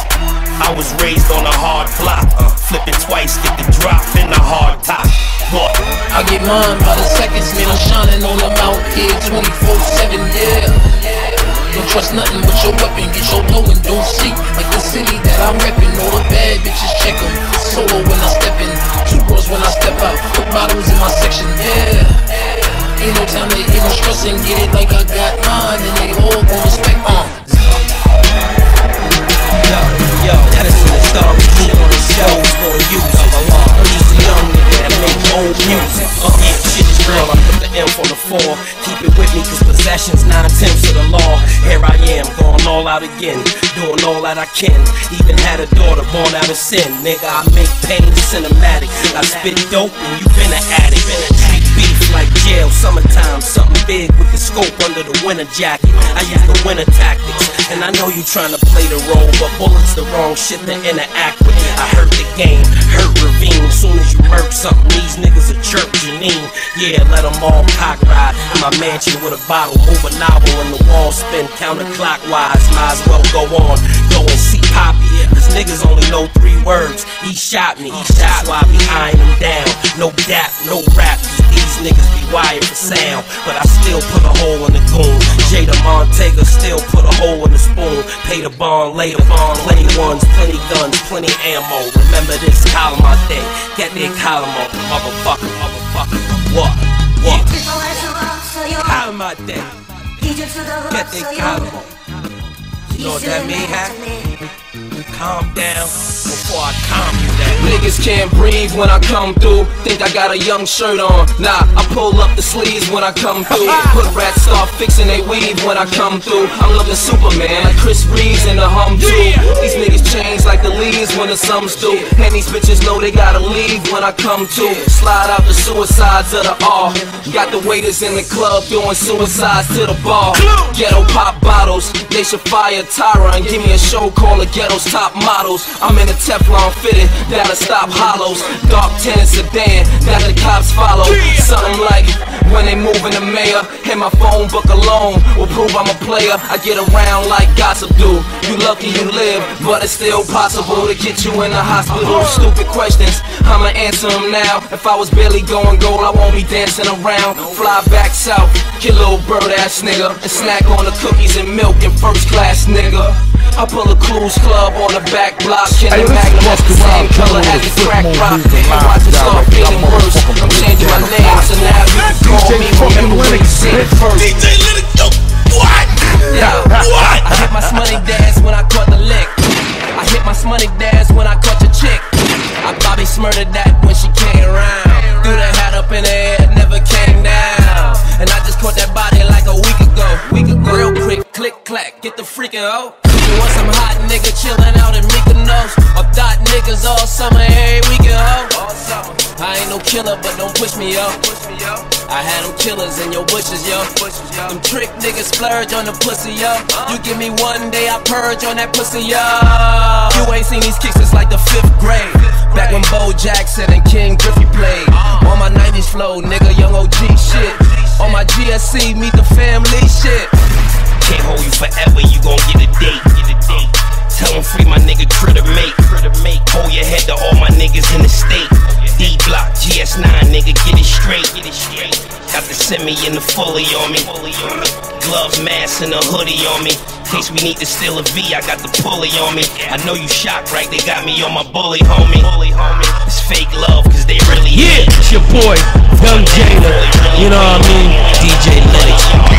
I was raised on a hard block. Flip it twice, get the drop in the hard top. What? I get mine by the seconds, man. I'm shining on the mountain here 24/7, yeah. Don't trust nothing but your weapon. Get your dough and don't sleep. Like the city that I'm reppin'. All the bad bitches check 'em. Solo when I step in, 2 girls when I step out. Put bottles in my section, yeah. Ain't no time, ain't no stress, and get it like I got mine. And they all gon' respect me. Yo, that is the story. Shit on the show is for you. He's a young nigga that make old music. Yeah, shit is real. I put the M on the 4. Keep it with me, cause possession's 9/10 of the law. Here I am, going out again, doing all that I can. Even had a daughter born out of sin. Nigga, I make pain cinematic. I spit dope and you been an addict. Street beef like jail, summertime, something big with the scope under the winter jacket. I use the winter tactics, and I know you trying to play the role, but bullets the wrong shit to interact with. I hurt the game, hurt Ravine. Soon as you murk something, these niggas are chirp Janine. Yeah, let them all cock ride in my mansion with a bottle, over novel, and the wall spin counterclockwise. Might as well go on, go and see Poppy. Cause niggas only know 3 words. He shot me, that's why I be eyeing him down. No dap, no rap, cause these niggas be wired for sound. But I still put a hole in the goon. Jada Montega still put a hole in the spoon. Pay the bond, lay the bond, plenty ones, plenty guns, plenty ammo. Remember this column out there, get their column up, motherfucker, motherfucker. What? Column out there, get their column up. You know what that mean, huh? Calm down before I calm you down. Niggas can't breathe when I come through. Think I got a young shirt on. Nah, I pull up the sleeves when I come through. Put rats start fixing they weave when I come through. I'm looking Superman like Chris Reeves in the hum too. These niggas change like the leaves when the sum's through. And these bitches know they gotta leave when I come to. Slide out the suicides of the R. Got the waiters in the club doing suicides to the bar. Ghetto pop bottles, they should fire Tyra and give me a show called The Ghetto's Top Models. I'm in a Teflon fitted, that'll stop hollows. Dark tinted sedan, that the cops follow. Something like when they move in the mayor, and my phone book alone will prove I'm a player. I get around like gossip do. You lucky you live, but it's still possible to get you in the hospital. Stupid questions, I'ma answer them now. If I was barely going gold, I won't be dancing around. Fly back south, get little bird ass nigga, and snack on the cookies and milk in first class nigga. I pull a cruise club on the back block, and the Magnum has the same color as the crack rock. And watch it start getting worse. I'm changing my name, so now you can call me. Remember when you see it first. DJ Lennox, yo, what? Yeah, what? I hit my smutty dance when I caught the lick. I hit my smutty dance when I caught your chick. I Bobby smurdered that when she came around. Threw that hat up in the air, it never came down. And I just caught that body like a week ago. Real quick, click clack, get the freaking hoe. You want some hot nigga chillin' out in Mykonos, or thought niggas all summer, every weekend, ho? I ain't no killer, but don't push me, yo. I had them killers in your bushes, yo. Them trick niggas splurge on the pussy, yo. You give me one day, I purge on that pussy, yo. You ain't seen these kicks since like the 5th grade. Back when Bo Jackson and King Griffey played. On my 90s flow, nigga, young OG shit. On my GSC, meet the family shit. Can't hold you forever, you gon' get a date. Tell him free my nigga Critter Mate. Hold your head to all my niggas in the state. D-Block, GS9, nigga, get it straight. Got the semi and the fully on me. Gloves, mask, and a hoodie on me. In case we need to steal a V, I got the pulley on me. I know you shocked, right? They got me on my bully, homie. It's fake love, cause they really yeah, it's your boy, Young Jada. You know what I mean? DJ Lennox.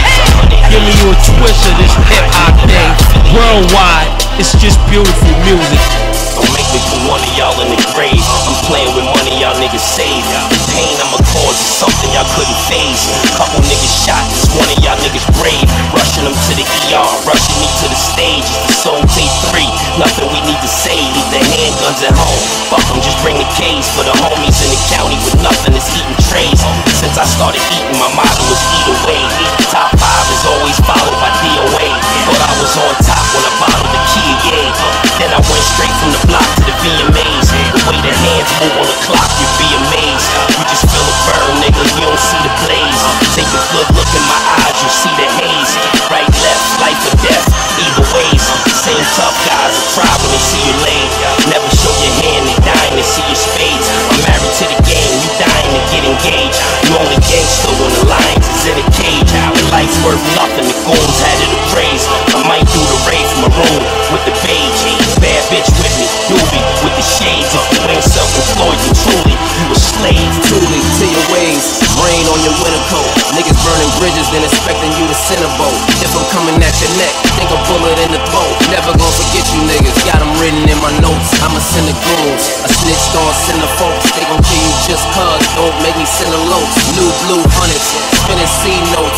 Giving you a twist of this hip-hop thing. Worldwide, it's just beautiful music. Don't make me put one of y'all in the grave. I'm playing with money y'all niggas save. The pain I'ma cause is something y'all couldn't phase. Couple niggas shot, it's one of y'all niggas brave. Rushing them to the ER, rushing me to the stage. It's the Soul Tape 3, nothing we need to say. Leave the handguns at home, fuck them, just bring the case. For the homies in the county with nothing that's eating trays. Since I started eating, my motto was eat away. Top 5 is always followed by DOA. But I was on top when I bottled the key, yeah. Then I went straight from the block to the VMAs. The way the hands move on the clock, you'd be amazed. You just feel a burn, nigga, you don't see the blaze. Take a good look in my eyes, you see the haze. Right, left, life or death, either ways. Same tough guys that cry when they see you laid. Never show your hand, they dying to see your spades. I'm married to the game, you dying to get engaged. You only gangster when the lions is in a cage. Life's worth nothing, the goons had it appraised. I might do the raid from a room with the beige. Bad bitch with me, doobie with the shades. If you ain't self-employed, then truly you a slave. Truly to your ways, rain on your winter coat. Niggas burning bridges, then expecting you to send a boat. If I'm coming at your neck, think a bullet in the throat. Never gonna forget you niggas, got them written in my notes. I'ma send the goons, I snitched on send the folks. They gon' kill you just cuz, don't make me send the loads. New blue hundreds, spinning C notes.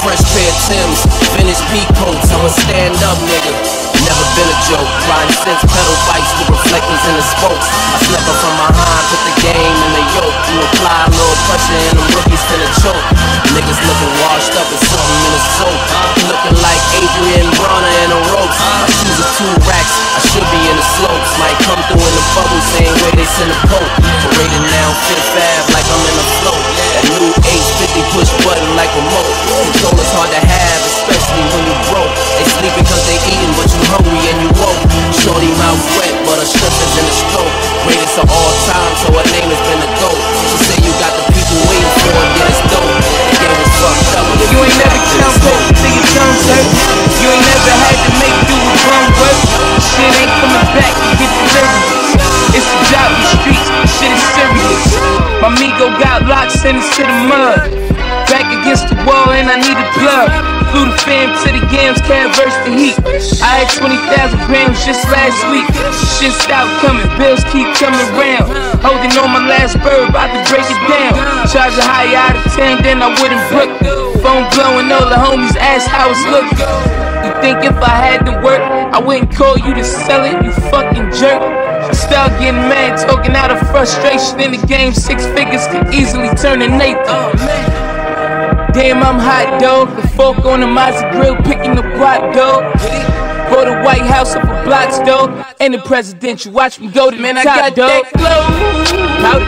fresh pair of Timbs, vintage peacoats. I'm a stand-up nigga. Never been a joke. Riding since pedal bikes with reflectors in the spokes. I slept up from behind, put the game in the yoke. You apply a little pressure and them rookies finna choke. Niggas looking washed up and something in the soap. Looking like Adrian Bronner in the ropes. My shoes are 2 racks, I should be in the slopes. Might come through in the bubble, same way they send a poke. Parading down Fifth Ave like I'm in a float. That new 850 push button like a remote. Controller's hard to have, especially when you broke. They sleeping cause they eating, but you hungry and you woke. Shorty mouth wet, but her strip is in the stroke. Greatest of all time, so her name has been a GOAT. She say you got the people waiting for it, yeah, it's dope. The game is fucked up. You ain't never count broke till your tongue's hurt. You ain't never had to make do with wrong work. Shit ain't coming back to get delivered. It's the job in the streets, shit is serious. My Migo got locked, sentenced to the mud. Back against the wall and I need a plug. Flew the fam to the games, can't verse the heat. I had 20,000 grams just last week. Shit stopped coming, bills keep coming round. Holding on my last bird, about to break it down. Charge a high out of 10, then I wouldn't book. Phone blowing, all the homies ask how it's looking. You think if I had to work, I wouldn't call you to sell it, you fucking jerk. Start getting mad, talking out of frustration. In the game, 6 figures could easily turn to Nathan. Damn, I'm hot, dog. The fork on the Mazda grill, picking the guap, dog. Bought a White House up a blocks, dog. And the presidential, watch me go to the top, I got dog. That glow.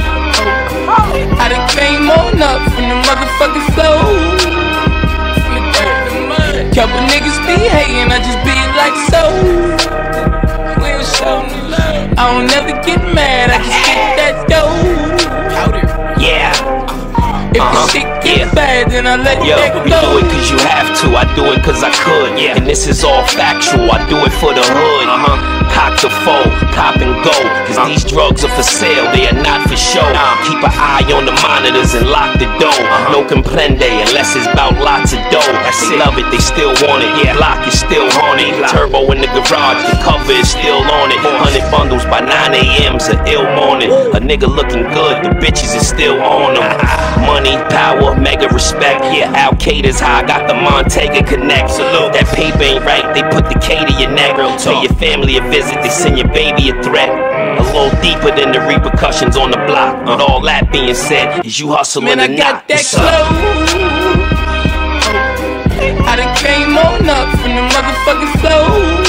I done came on up from the motherfucking flow. Couple niggas be hating, I just be like so. We don't show no love. I don't never get mad, I just get that dough. Yeah. If the shit get bad, then I let that go. You do it cause you have to, I do it cause I could. Yeah. And this is all factual, I do it for the hood. Cock the foe, cop and go. Cause these drugs are for sale, they are not for show. Keep an eye on the monitors and lock the door. No comprende unless it's about lots of dough. They love it, they still want it. Yeah, block is still haunted. Turbo in the garage, the cover is still on it. 100 bundles by 9 a.m.'s an ill morning. A nigga looking good, the bitches is still on them. Money, power, mega respect. Yeah, Al Qaeda's high, got the Montega connect. Salute, that paper ain't right, they put the K to your neck. Pay your family a visit, they send your baby a threat. A little deeper than the repercussions on the block. With all that being said, is you hustling or not? Man, I got that glow. I done came on up from the motherfucking flow.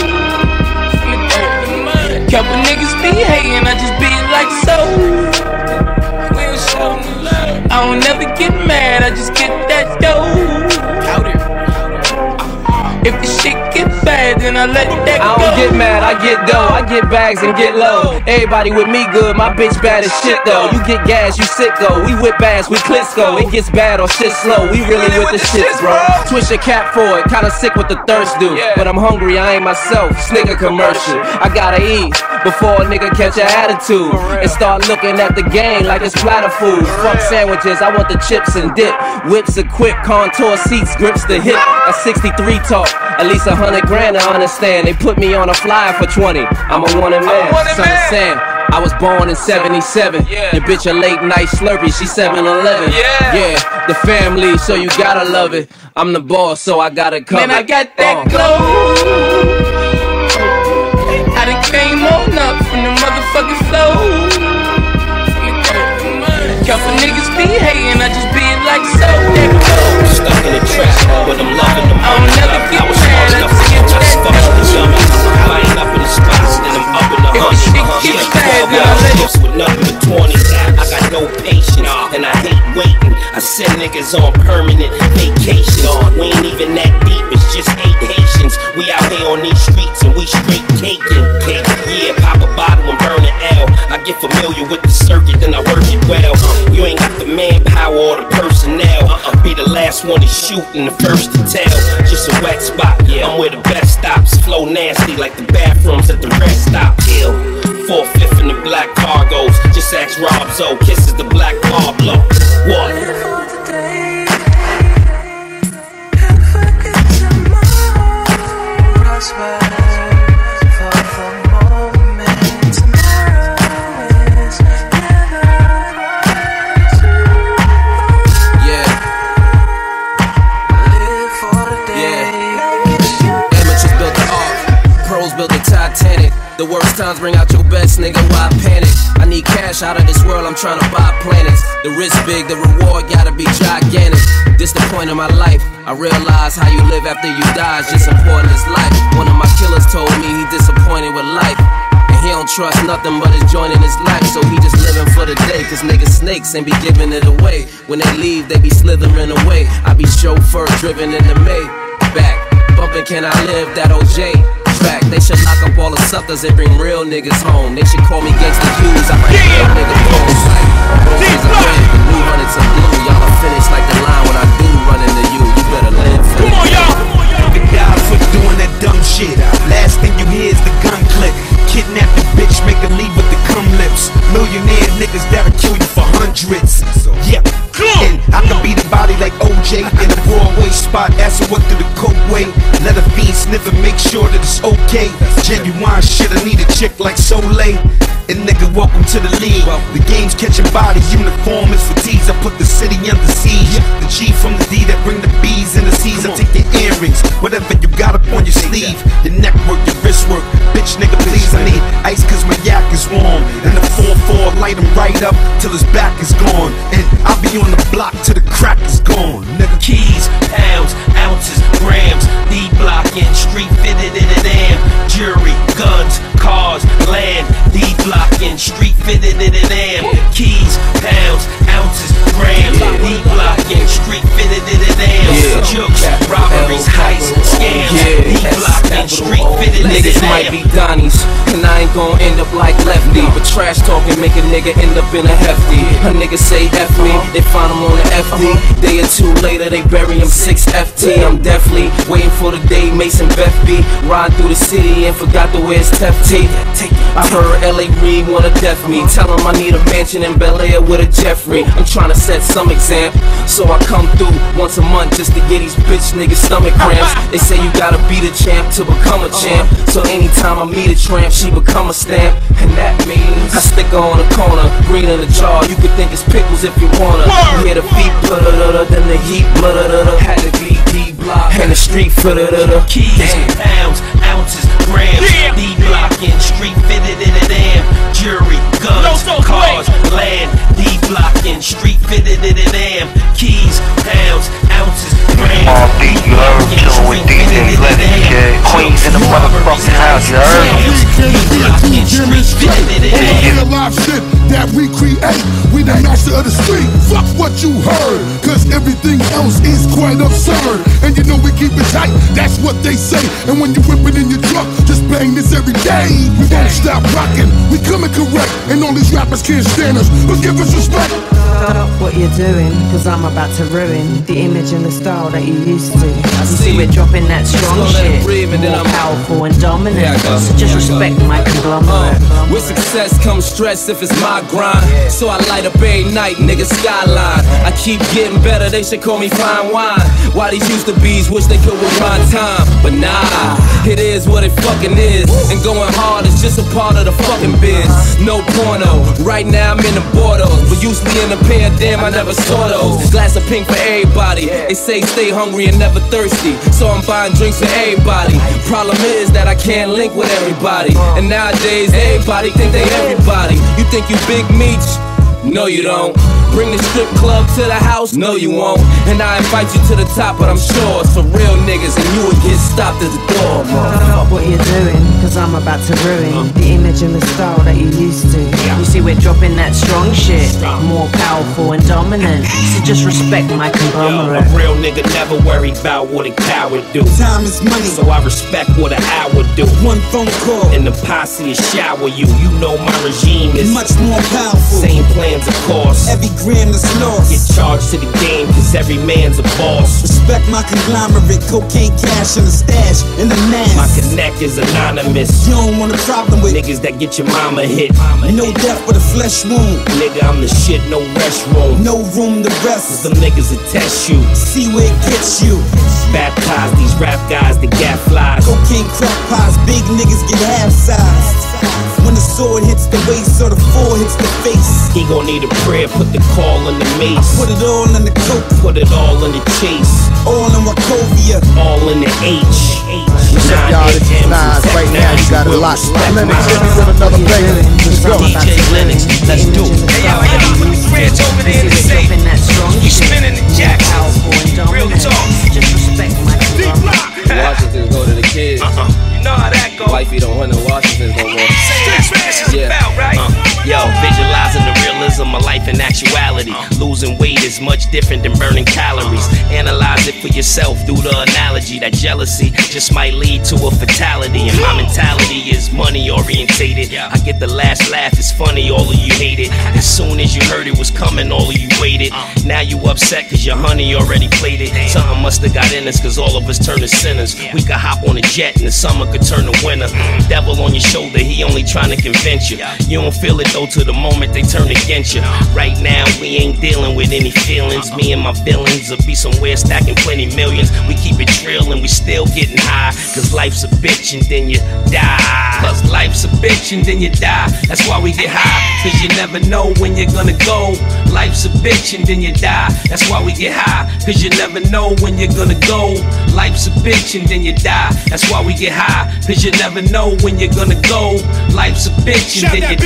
Couple niggas be hating, I just be like so. We don't show no love. I don't never get mad, I just get that dough. If the shit get bad, then I let that go. I don't get mad, I get dough. I get bags and get low. Everybody with me good, my bitch bad as shit though. You get gas, you sicko. We whip bags, we Klitschko. It gets bad or shit slow. We really with the shits, bro. Twist your cap for it, kinda sick with the thirst do. But I'm hungry, I ain't myself. Snigger commercial. I gotta eat before a nigga catch an attitude and start looking at the game like it's platter food. Fuck sandwiches, I want the chips and dip. Whips equipped, contour seats, grips the hip. A 63 talk. At least 100 grand, I understand. They put me on a flyer for 20. I'm a wanted man. Son of Sam. I was born in 77. The bitch a late night Slurpee, she 7-Eleven. Yeah, the family, so you gotta love it. I'm the boss, so I gotta cover. Man, I got that glow. I done came on up from the motherfucking flow. Couple niggas be hating, I just be like so. Stuck in the trap, but I'm loving them. I don't never get mad, I just get that I ain't up in the spots, then I'm up in the hunt. With nothing but 20s. I got no patience, and I hate waiting. I send niggas on permanent vacations. We ain't even that deep, it's just 8 Haitians. We out here on these streets and we straight caking. Yeah, pop a bottle and burn an L. I get familiar with the circuit, then I work it well. You ain't got the manpower or the personnel. Be the last one to shoot and the first to tell. Just a wet spot, I'm where the best stops. Flow nasty like the bathrooms at the rest stop. 4/5 in the black cargos. Just ask Rob Zoe, kisses the black Pablo. What? built the Titanic. The worst times bring out your best, nigga, why panic? I need cash out of this world, I'm trying to buy planets. The risk big, the reward gotta be gigantic. This the point of my life, I realize how you live after you die is just important as life. One of my killers told me he disappointed with life, and he don't trust nothing but his joint in his life. So he just living for the day, cause niggas snakes and be giving it away. When they leave, they be slithering away. I be chauffeur driven in the Maybach, bumping Can I Live, that OJ track. They should lock up all the suckers and bring real niggas home. They should call me Gangsta Hughes, I write real nigga poems like roses are red, the new hundreds are blue. Y'all are finished like the line when I do run into you. You better live for it. Come on, y'all! You could die for doing that dumb shit. Last thing you hear is the gun click. Kidnap the bitch, make her leave with the cum lips. Millionaire niggas that'll kill you for hundreds. Yeah, and I can beat a body like OJ in a Broadway spot. Ask her what through the coke way. Let a fiend sniff and make sure that it's okay. Genuine shit, I need a chick like Soleil. And nigga, welcome to the league. The game's catching bodies, uniform is fatigues. I put the city under siege. The G from the D that bring the B's in the C's. I take your earrings, whatever you got up on your sleeve. Your neck work, your wrist work. Bitch nigga, please, I need ice cause my yak is warm. And the 4-4 light him right up till his back is gone. And I'll be on the block till the crack is gone. Nigga, keys, pounds, ounces, grams, D-block and street fitted in an am. Jury, guns, cars, land, D-block and street fitted in an am. Keys, pounds, ounces, grams, D-block and street fitted in an am. Jokes, robberies, heists, scams, D-block and street fitted in an am. Niggas might be Donnies, and I ain't gon' end up like Lefty. But trash talking make a nigga end up in a hefty. A nigga say F me, they find him on the FD. Day or two later, they bury him 6 FT. I'm definitely waiting for the day Mason Beth B. Ride through the city and forgot to wear his Tef T. I heard L.A. Reid wanna death me. Tell him I need a mansion in Bel Air with a Jeffrey. I'm trying to set some example, so I come through once a month just to get these bitch niggas stomach cramps. They say you gotta be the champ to become a champ. So anytime I meet a tramp, she become a stamp. And that means I stick her on the corner, green in the jar. You could think it's pickles if you wanna. You hear the feet blah-da-da-da, then the heat blah-da-da-da. Had to be D-block and the street blah-da-da-da. Keys, pounds, ounces, grams, D-block and street fitted in an am. Jury, guns, cars, land, D-block and street fitted in an am. Keys, pounds, ounces, grams, D-block and street fitted in an am. Queens in the motherfucking house, you heard? Real life shit that we create. We the master of the street. Fuck what you heard, cause everything else is quite absurd. And you know we keep it tight, that's what they say. And when you whip it in your truck, just bang this every day. We won't stop rocking, we coming correct. And all these rappers can't stand us, but give us respect. Stop what you're doing, cause I'm about to ruin the image and the style that you used to. You see we're dropping that strong shit, more powerful and dominant. So just respect my conglomerate. With success comes stress if it's my grind. So I light up every night, nigga, skyline. I keep getting better, they should call me fine wine. Why these used to bees wish they could rewind time. But nah, it is what it fucking is. And going hard is just a part of the fucking biz. No porno, right now I'm in the Bordeaux, but usually in a pair, damn I never saw those. Glass of pink for everybody. They say stay hungry and never thirsty, so I'm buying drinks for everybody. Problem is that I can't link with everybody. And nowadays everybody think they everybody. You think you Big Meech? No you don't. Bring the strip club to the house? No you won't. And I invite you to the top, but I'm sure it's for real niggas and you would get stopped at the door. Stop what you're doing, cause I'm about to ruin the image and the style that you used to. You see we're dropping that strong shit, more powerful and dominant. So just respect my conglomerate. A real nigga never worry about what a coward do. Time is money, so I respect what an hour do. One phone call and the posse will shower you. You know my regime is much more powerful. Same plans of course. Every gram that's lost, get charged to the game cause every man's a boss. Respect my conglomerate, cocaine cash in the stash, in the mass. My connect is anonymous. You don't want a problem with niggas that get your mama hit. No death with a flesh wound. Nigga, I'm the shit, no restroom. No room to rest. Some niggas will test you, see where it gets you. Baptize these rap guys that gat flies. Cocaine crack pies, big niggas get half sized. When the sword hits the waist or the 4 hits the face, he gon' need a prayer, put the call in the mace. I put it all in the coke, put it all in the chase. All in Wachovia, all in the H. What's up, y'all? This is Nas. Right now, you got a lot. Lennox, hit me with another banger. Let's go. DJ Lennox, let's do it. Hey, yo, put the French over there in the safe. You spinning the jacks. Real talk. Just respect my Washington go to the kids. You know how that goes. Wifey don't want no Washington no more. This is about, right? Yo, visualizing the realism of life in actuality. Losing weight is much different than burning calories. Analyze it for yourself through the analogy that jealousy just might lead to a fatality. And my mentality is money orientated. I get the last laugh, it's funny, all of you hate it. As soon as you heard it was coming, all of you waited. Now you upset cause your honey already played it. Something must have got in us cause all of us turn to sinners. We could hop on a jet and the summer could turn to winter. Devil on your shoulder, he only trying to convince you. You don't feel it though till the moment they turn against you. Right now we ain't dealing with any feelings. Me and my villains will be somewhere stacking plenty millions. We keep it trill and we still getting high. Cause life's a bitch and then you die. Cause life's a bitch and then you die. That's why we get high. Cause you never know when you're gonna go. Life's a bitch and then you die. That's why we get high. Cause you never know when you're gonna go. Life's a bitch and then you die. That's why we get high. Cause you never know when you're gonna go. Life's a bitch and then you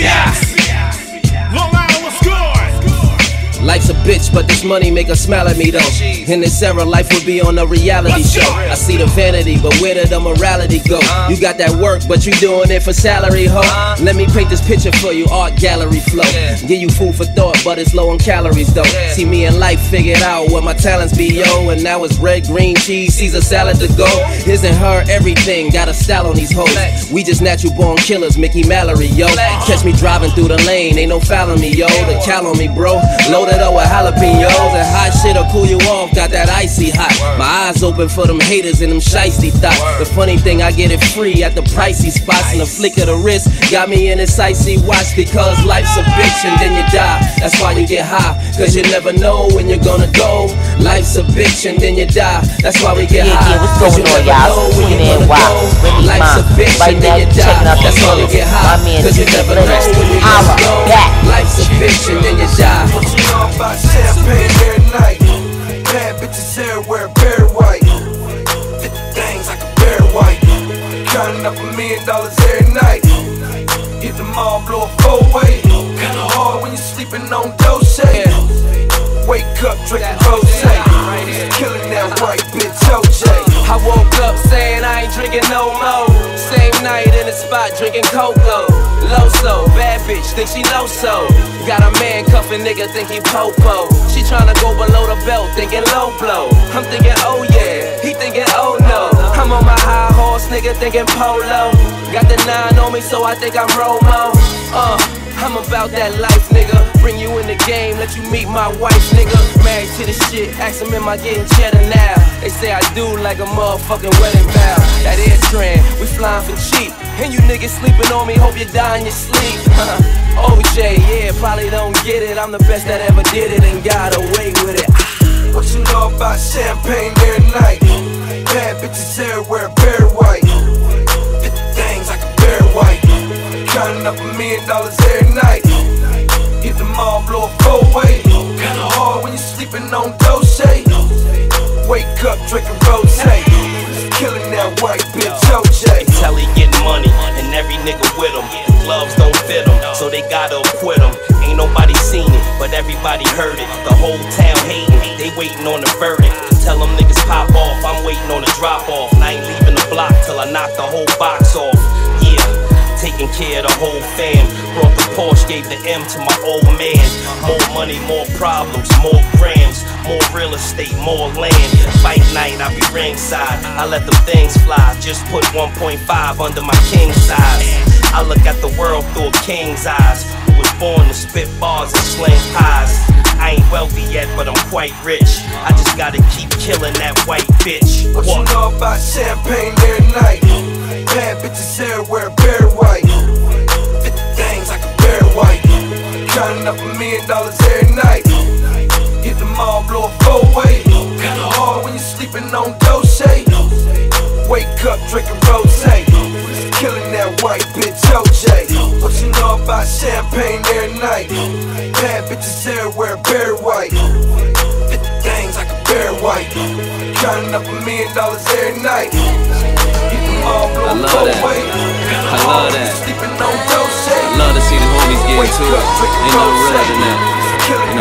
die. Long Island, what's good? Life's a bitch, but this money make her smile at me though. In this era, life would be on a reality show. I see the vanity, but where did the morality go? You got that work, but you doing it for salary, ho. Let me paint this picture for you, art gallery flow. Give you food for thought, but it's low on calories though. See me in life, figured out what my talents be, yo. And now it's bread, green cheese, Caesar salad to go. His and her, everything, got a style on these hoes. We just natural born killers, Mickey Mallory, yo. Catch me driving through the lane, ain't no fouling me, yo. The cal on me, bro. Loaded up with jalapenos and hot shit'll cool you off. Got that icy hot. My eyes open for them haters and them shiesty thoughts. The funny thing, I get it free at the pricey spots. And the flick of the wrist got me in this icy watch. Because life's a bitch and then you die. That's why you get high. Cause you never know when you're gonna go. Life's a bitch and then you die. That's why we get high. Cause you never know when you're gonna go. Life's a bitch and then you die. That's why we get high. Cause you never know when you're gonna go. Life's a bitch and then you die. Champagne every night. Bad bitches everywhere, very white. 50 things like a very white. Counting up $1 million every night. Hit the mall, blow a 4-way. Kinda hard when you're sleeping on Dolce. Wake up, drinking rosé. Killing that white bitch OJ. I woke up saying I ain't drinking no more. Same night in the spot drinking cocoa. Loso, bad bitch, think she low-so. Got a man cuffin' nigga, think he popo. She tryna go below the belt, thinking low blow. I'm thinking oh yeah, he thinking oh no. I'm on my high horse, nigga, thinking polo. Got the 9 on me, so I think I'm Romo. I'm about that life, nigga. Bring you in the game, let you meet my wife, nigga. Married to this shit, ask him am I getting cheddar now? They say I do like a motherfucking wedding vow. That air trend, we flying for cheap. And you niggas sleeping on me, hope you die in your sleep. OJ, yeah, probably don't get it. I'm the best that ever did it and got away with it. What you know about champagne every night? Bad bitches everywhere, very white. 50 things like a very white. Counting up $1 million every night. Hit the mall, blow a 4-way. Kinda hard when you're sleeping on Dolce. Wake up, drinking rosé. Killing that white bitch OJ. Tell he getting money and every nigga with him. Gloves don't fit him, so they gotta acquit him. Ain't nobody seen it, but everybody heard it. The whole town hating, they waiting on the verdict. Tell them niggas pop off, I'm waiting on the drop off. And I ain't leaving the block till I knock the whole box off. Yeah, taking care of the whole fam. Brought the Porsche, gave the M to my old man. More money, more problems, more grams. More real estate, more land. Fight night, I be ringside. I let them things fly. Just put 1.5 under my king size. I look at the world through a king's eyes. Who was born to spit bars and sling pies. I ain't wealthy yet, but I'm quite rich. I just gotta keep killing that white bitch. What you know about champagne every night? Bad bitches everywhere, very white. 50 things like a very white. Counting up $1 million every night. Hit the mall, blow a 4-way. Kinda hard when you're sleeping on Dolce. Wake up, drinking rosé. Killing that white bitch OJ. What you know about champagne every night? Bad bitches everywhere, very white. 50 things like a very white. Counting up $1 million every night. Hit the mall,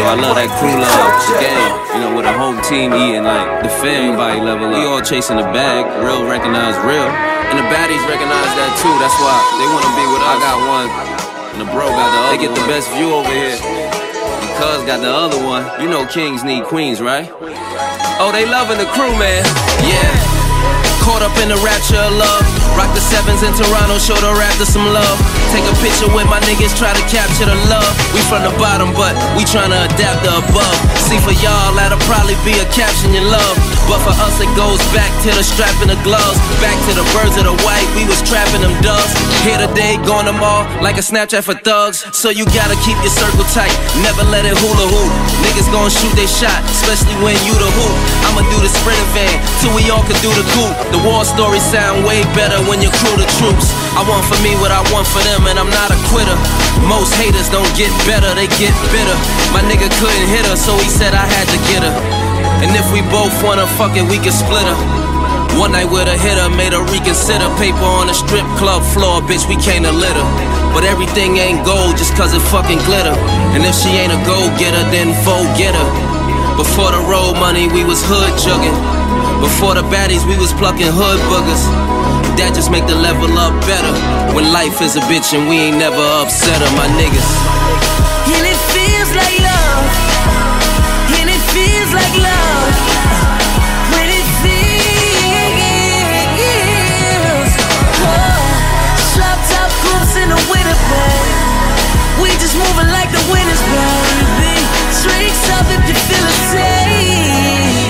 I love that crew love, game. You know, with a whole team eating, like the family level up. We all chasing the bag, real recognize real. And the baddies recognize that too, that's why they wanna be with us. I got one, and the bro got the other. They get the best view over here. And cuz got the other one. You know kings need queens, right? Oh, they loving the crew, man. Yeah. Caught up in the rapture of love. Rock the sevens in Toronto, show the Raptors some love. Take a picture with my niggas, try to capture the love. We from the bottom, but we tryna adapt the above. See, for y'all, that'll probably be a caption you love. But for us, it goes back to the strap and the gloves. Back to the birds of the white, we was trapping them doves. Here today, gone tomorrow, like a Snapchat for thugs. So you gotta keep your circle tight, never let it hula hoop. Niggas gon' shoot they shot, especially when you the hoop. I'ma do the sprinter van, till we all can do the coupe. The war stories sound way better when you crew the troops. I want for me what I want for them, and I'm not a quitter. Most haters don't get better, they get bitter. My nigga couldn't hit her, so he said I had to get her. And if we both wanna fuck it, we can split her. One night with a hitter, made her reconsider. Paper on the strip club floor, bitch, we came to litter. But everything ain't gold just cause it fucking glitter. And if she ain't a go-getter, then forget her. Before the road money, we was hood jugging. Before the baddies, we was plucking hood boogers. That just make the level up better. When life is a bitch and we ain't never upset her, my niggas. And it feels like love. And it feels like love. When it feels. Drop top groups in the winter, babe. We just moving like the winners, baby. Drinks up if you feel the same.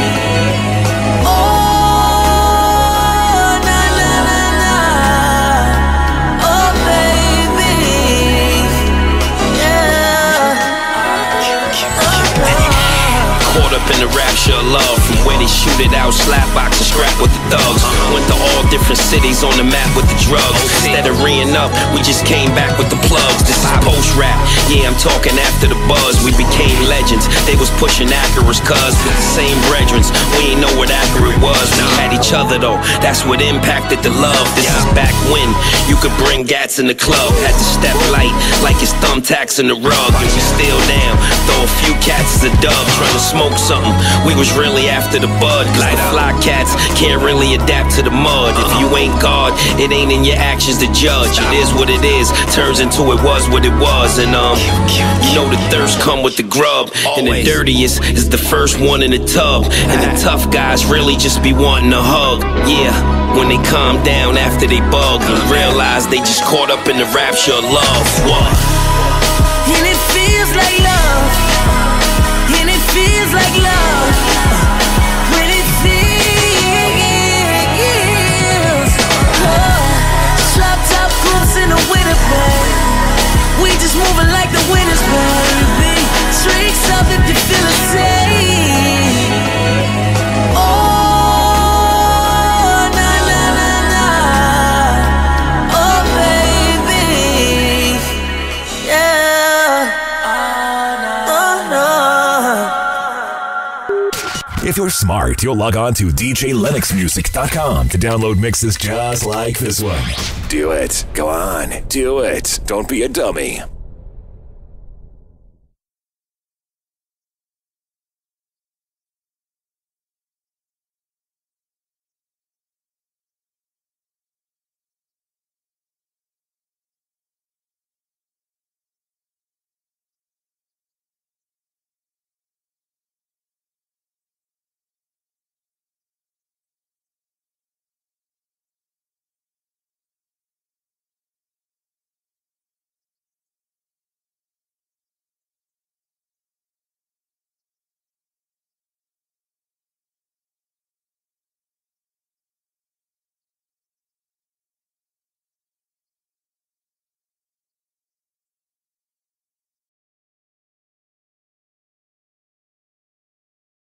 In the rapture of love, from where they shoot it out, slap box and strap with the thugs. Went to all different cities on the map with the drugs. Instead of reeing up, we just came back with the plugs. This is post-rap, yeah, I'm talking after the buzz. We became legends, they was pushing Acuras cuz with the same brethrens. We ain't know what Acura was, we had each other though, that's what impacted the love. This is back when you could bring gats in the club. Had to step light, like it's thumbtacks in the rug. And we still down, throw a few cats as a dub, trying to smoke something. We was really after the bud, cause the fly cats can't really adapt to the mud. If you ain't God, it ain't in your actions to judge. It is what it is, turns into it was what it was. And you know the thirst come with the grub. And the dirtiest is the first one in the tub. And the tough guys really just be wanting a hug. Yeah, when they calm down after they bug and realize they just caught up in the rapture of love. What? And it feels like love. And it feels like love. When it feels. Drop top groups in the winter, babe. We just moving like the winners, baby. Drinks up if you feel the same. Oh, na na na na. Oh, baby. Yeah. If you're smart, you'll log on to DJLennoxmusic.com to download mixes just like this one. Do it. Go on. Do it. Don't be a dummy.